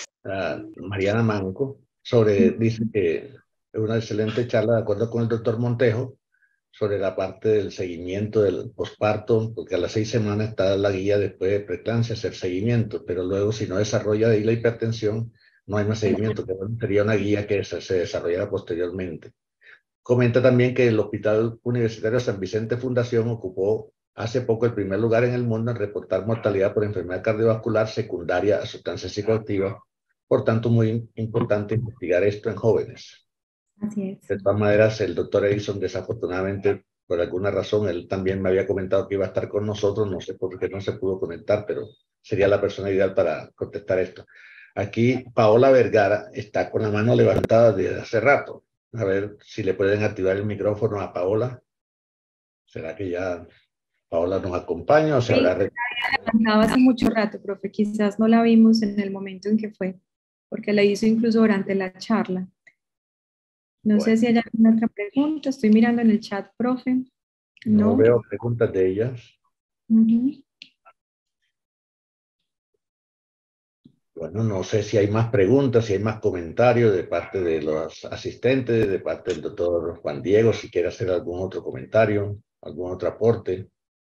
Mariana Manco dice que es una excelente charla, de acuerdo con el doctor Montejo, sobre la parte del seguimiento del posparto, porque a las 6 semanas está la guía después de preeclampsia, hacer seguimiento, pero luego si no desarrolla ahí la hipertensión, no hay más seguimiento, que sería una guía que se desarrollara posteriormente. Comenta también que el Hospital Universitario San Vicente Fundación ocupó hace poco el primer lugar en el mundo en reportar mortalidad por enfermedad cardiovascular secundaria a sustancias psicoactivas. Por tanto, muy importante investigar esto en jóvenes.
Así es.
De todas maneras, el doctor Edison, desafortunadamente, por alguna razón, él también me había comentado que iba a estar con nosotros, no sé por qué no se pudo conectar, pero sería la persona ideal para contestar esto. Aquí Paola Vergara está con la mano levantada desde hace rato. A ver si le pueden activar el micrófono a Paola. ¿Será que ya Paola nos acompaña o se habrá
levantado hace mucho rato, profe? Quizás no la vimos en el momento en que fue, porque la hizo incluso durante la charla. No sé si hay alguna otra pregunta. Estoy mirando en el chat, profe.
No veo preguntas de ellas. Bueno, no sé si hay más preguntas, si hay más comentarios de parte de los asistentes, de parte del doctor Juan Diego, si quiere hacer algún otro comentario, algún otro aporte.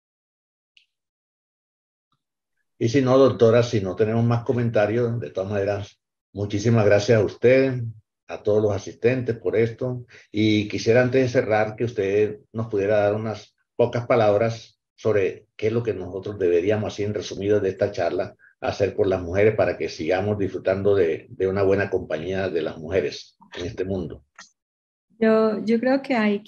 Y si no, doctora, si no tenemos más comentarios, de todas maneras, muchísimas gracias a usted, a todos los asistentes por esto. Y quisiera antes de cerrar que usted nos pudiera dar unas pocas palabras sobre qué es lo que nosotros deberíamos, así en resumido de esta charla, hacer por las mujeres para que sigamos disfrutando de una buena compañía de las mujeres en este mundo.
Yo creo que hay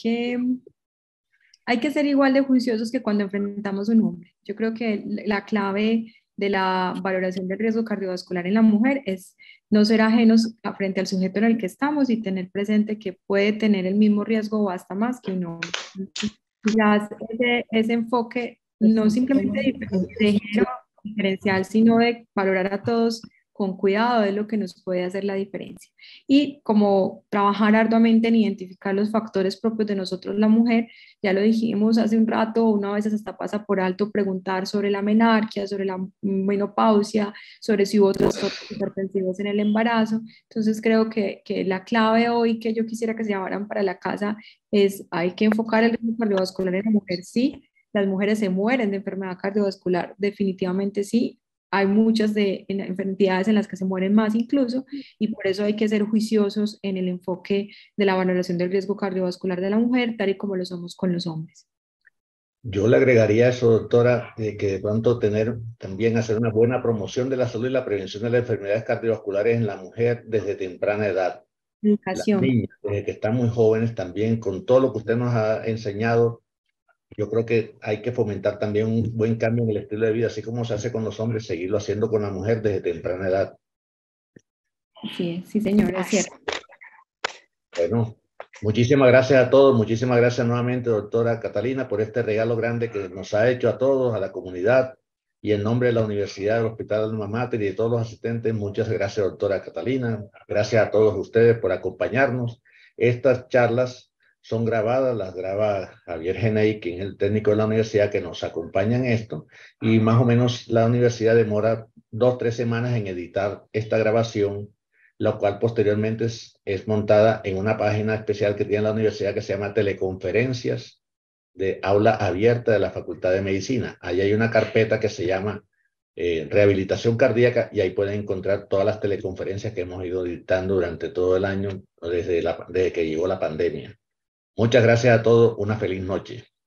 que ser igual de juiciosos que cuando enfrentamos un hombre. Yo creo que la clave de la valoración del riesgo cardiovascular en la mujer es no ser ajenos frente al sujeto en el que estamos y tener presente que puede tener el mismo riesgo o hasta más que un hombre. Quizás ese enfoque no simplemente de género diferencial, sino de valorar a todos con cuidado es lo que nos puede hacer la diferencia. Y como trabajar arduamente en identificar los factores propios de nosotros, la mujer, ya lo dijimos hace un rato, una vez hasta pasa por alto preguntar sobre la menarquia, sobre la menopausia, sobre si hubo otros factores hipertensivos en el embarazo. Entonces creo que la clave hoy que yo quisiera que se llevaran para la casa es hay que enfocar el riesgo cardiovascular en la mujer, sí. Las mujeres se mueren de enfermedad cardiovascular, definitivamente sí. Hay muchas enfermedades en las que se mueren más incluso, y por eso hay que ser juiciosos en el enfoque de la valoración del riesgo cardiovascular de la mujer, tal y como lo somos con los hombres.
Yo le agregaría eso, doctora, de que de pronto también hacer una buena promoción de la salud y la prevención de las enfermedades cardiovasculares en la mujer desde temprana edad.
Educación.
Las niñas, desde que están muy jóvenes también, con todo lo que usted nos ha enseñado, yo creo que hay que fomentar también un buen cambio en el estilo de vida, así como se hace con los hombres, seguirlo haciendo con la mujer desde temprana edad.
Sí, sí, señor, es cierto.
Bueno, muchísimas gracias a todos, muchísimas gracias nuevamente, doctora Catalina, por este regalo grande que nos ha hecho a todos, a la comunidad, y en nombre de la Universidad del Hospital Alma Mater y de todos los asistentes, muchas gracias, doctora Catalina. Gracias a todos ustedes por acompañarnos. Estas charlas son grabadas, las graba Javier Genei, quien es el técnico de la universidad que nos acompaña en esto, y más o menos la universidad demora 2 o 3 semanas en editar esta grabación, lo cual posteriormente es montada en una página especial que tiene la universidad que se llama Teleconferencias de Aula Abierta de la Facultad de Medicina. Ahí hay una carpeta que se llama Rehabilitación Cardíaca, y ahí pueden encontrar todas las teleconferencias que hemos ido dictando durante todo el año, desde que llegó la pandemia. Muchas gracias a todos, una feliz noche.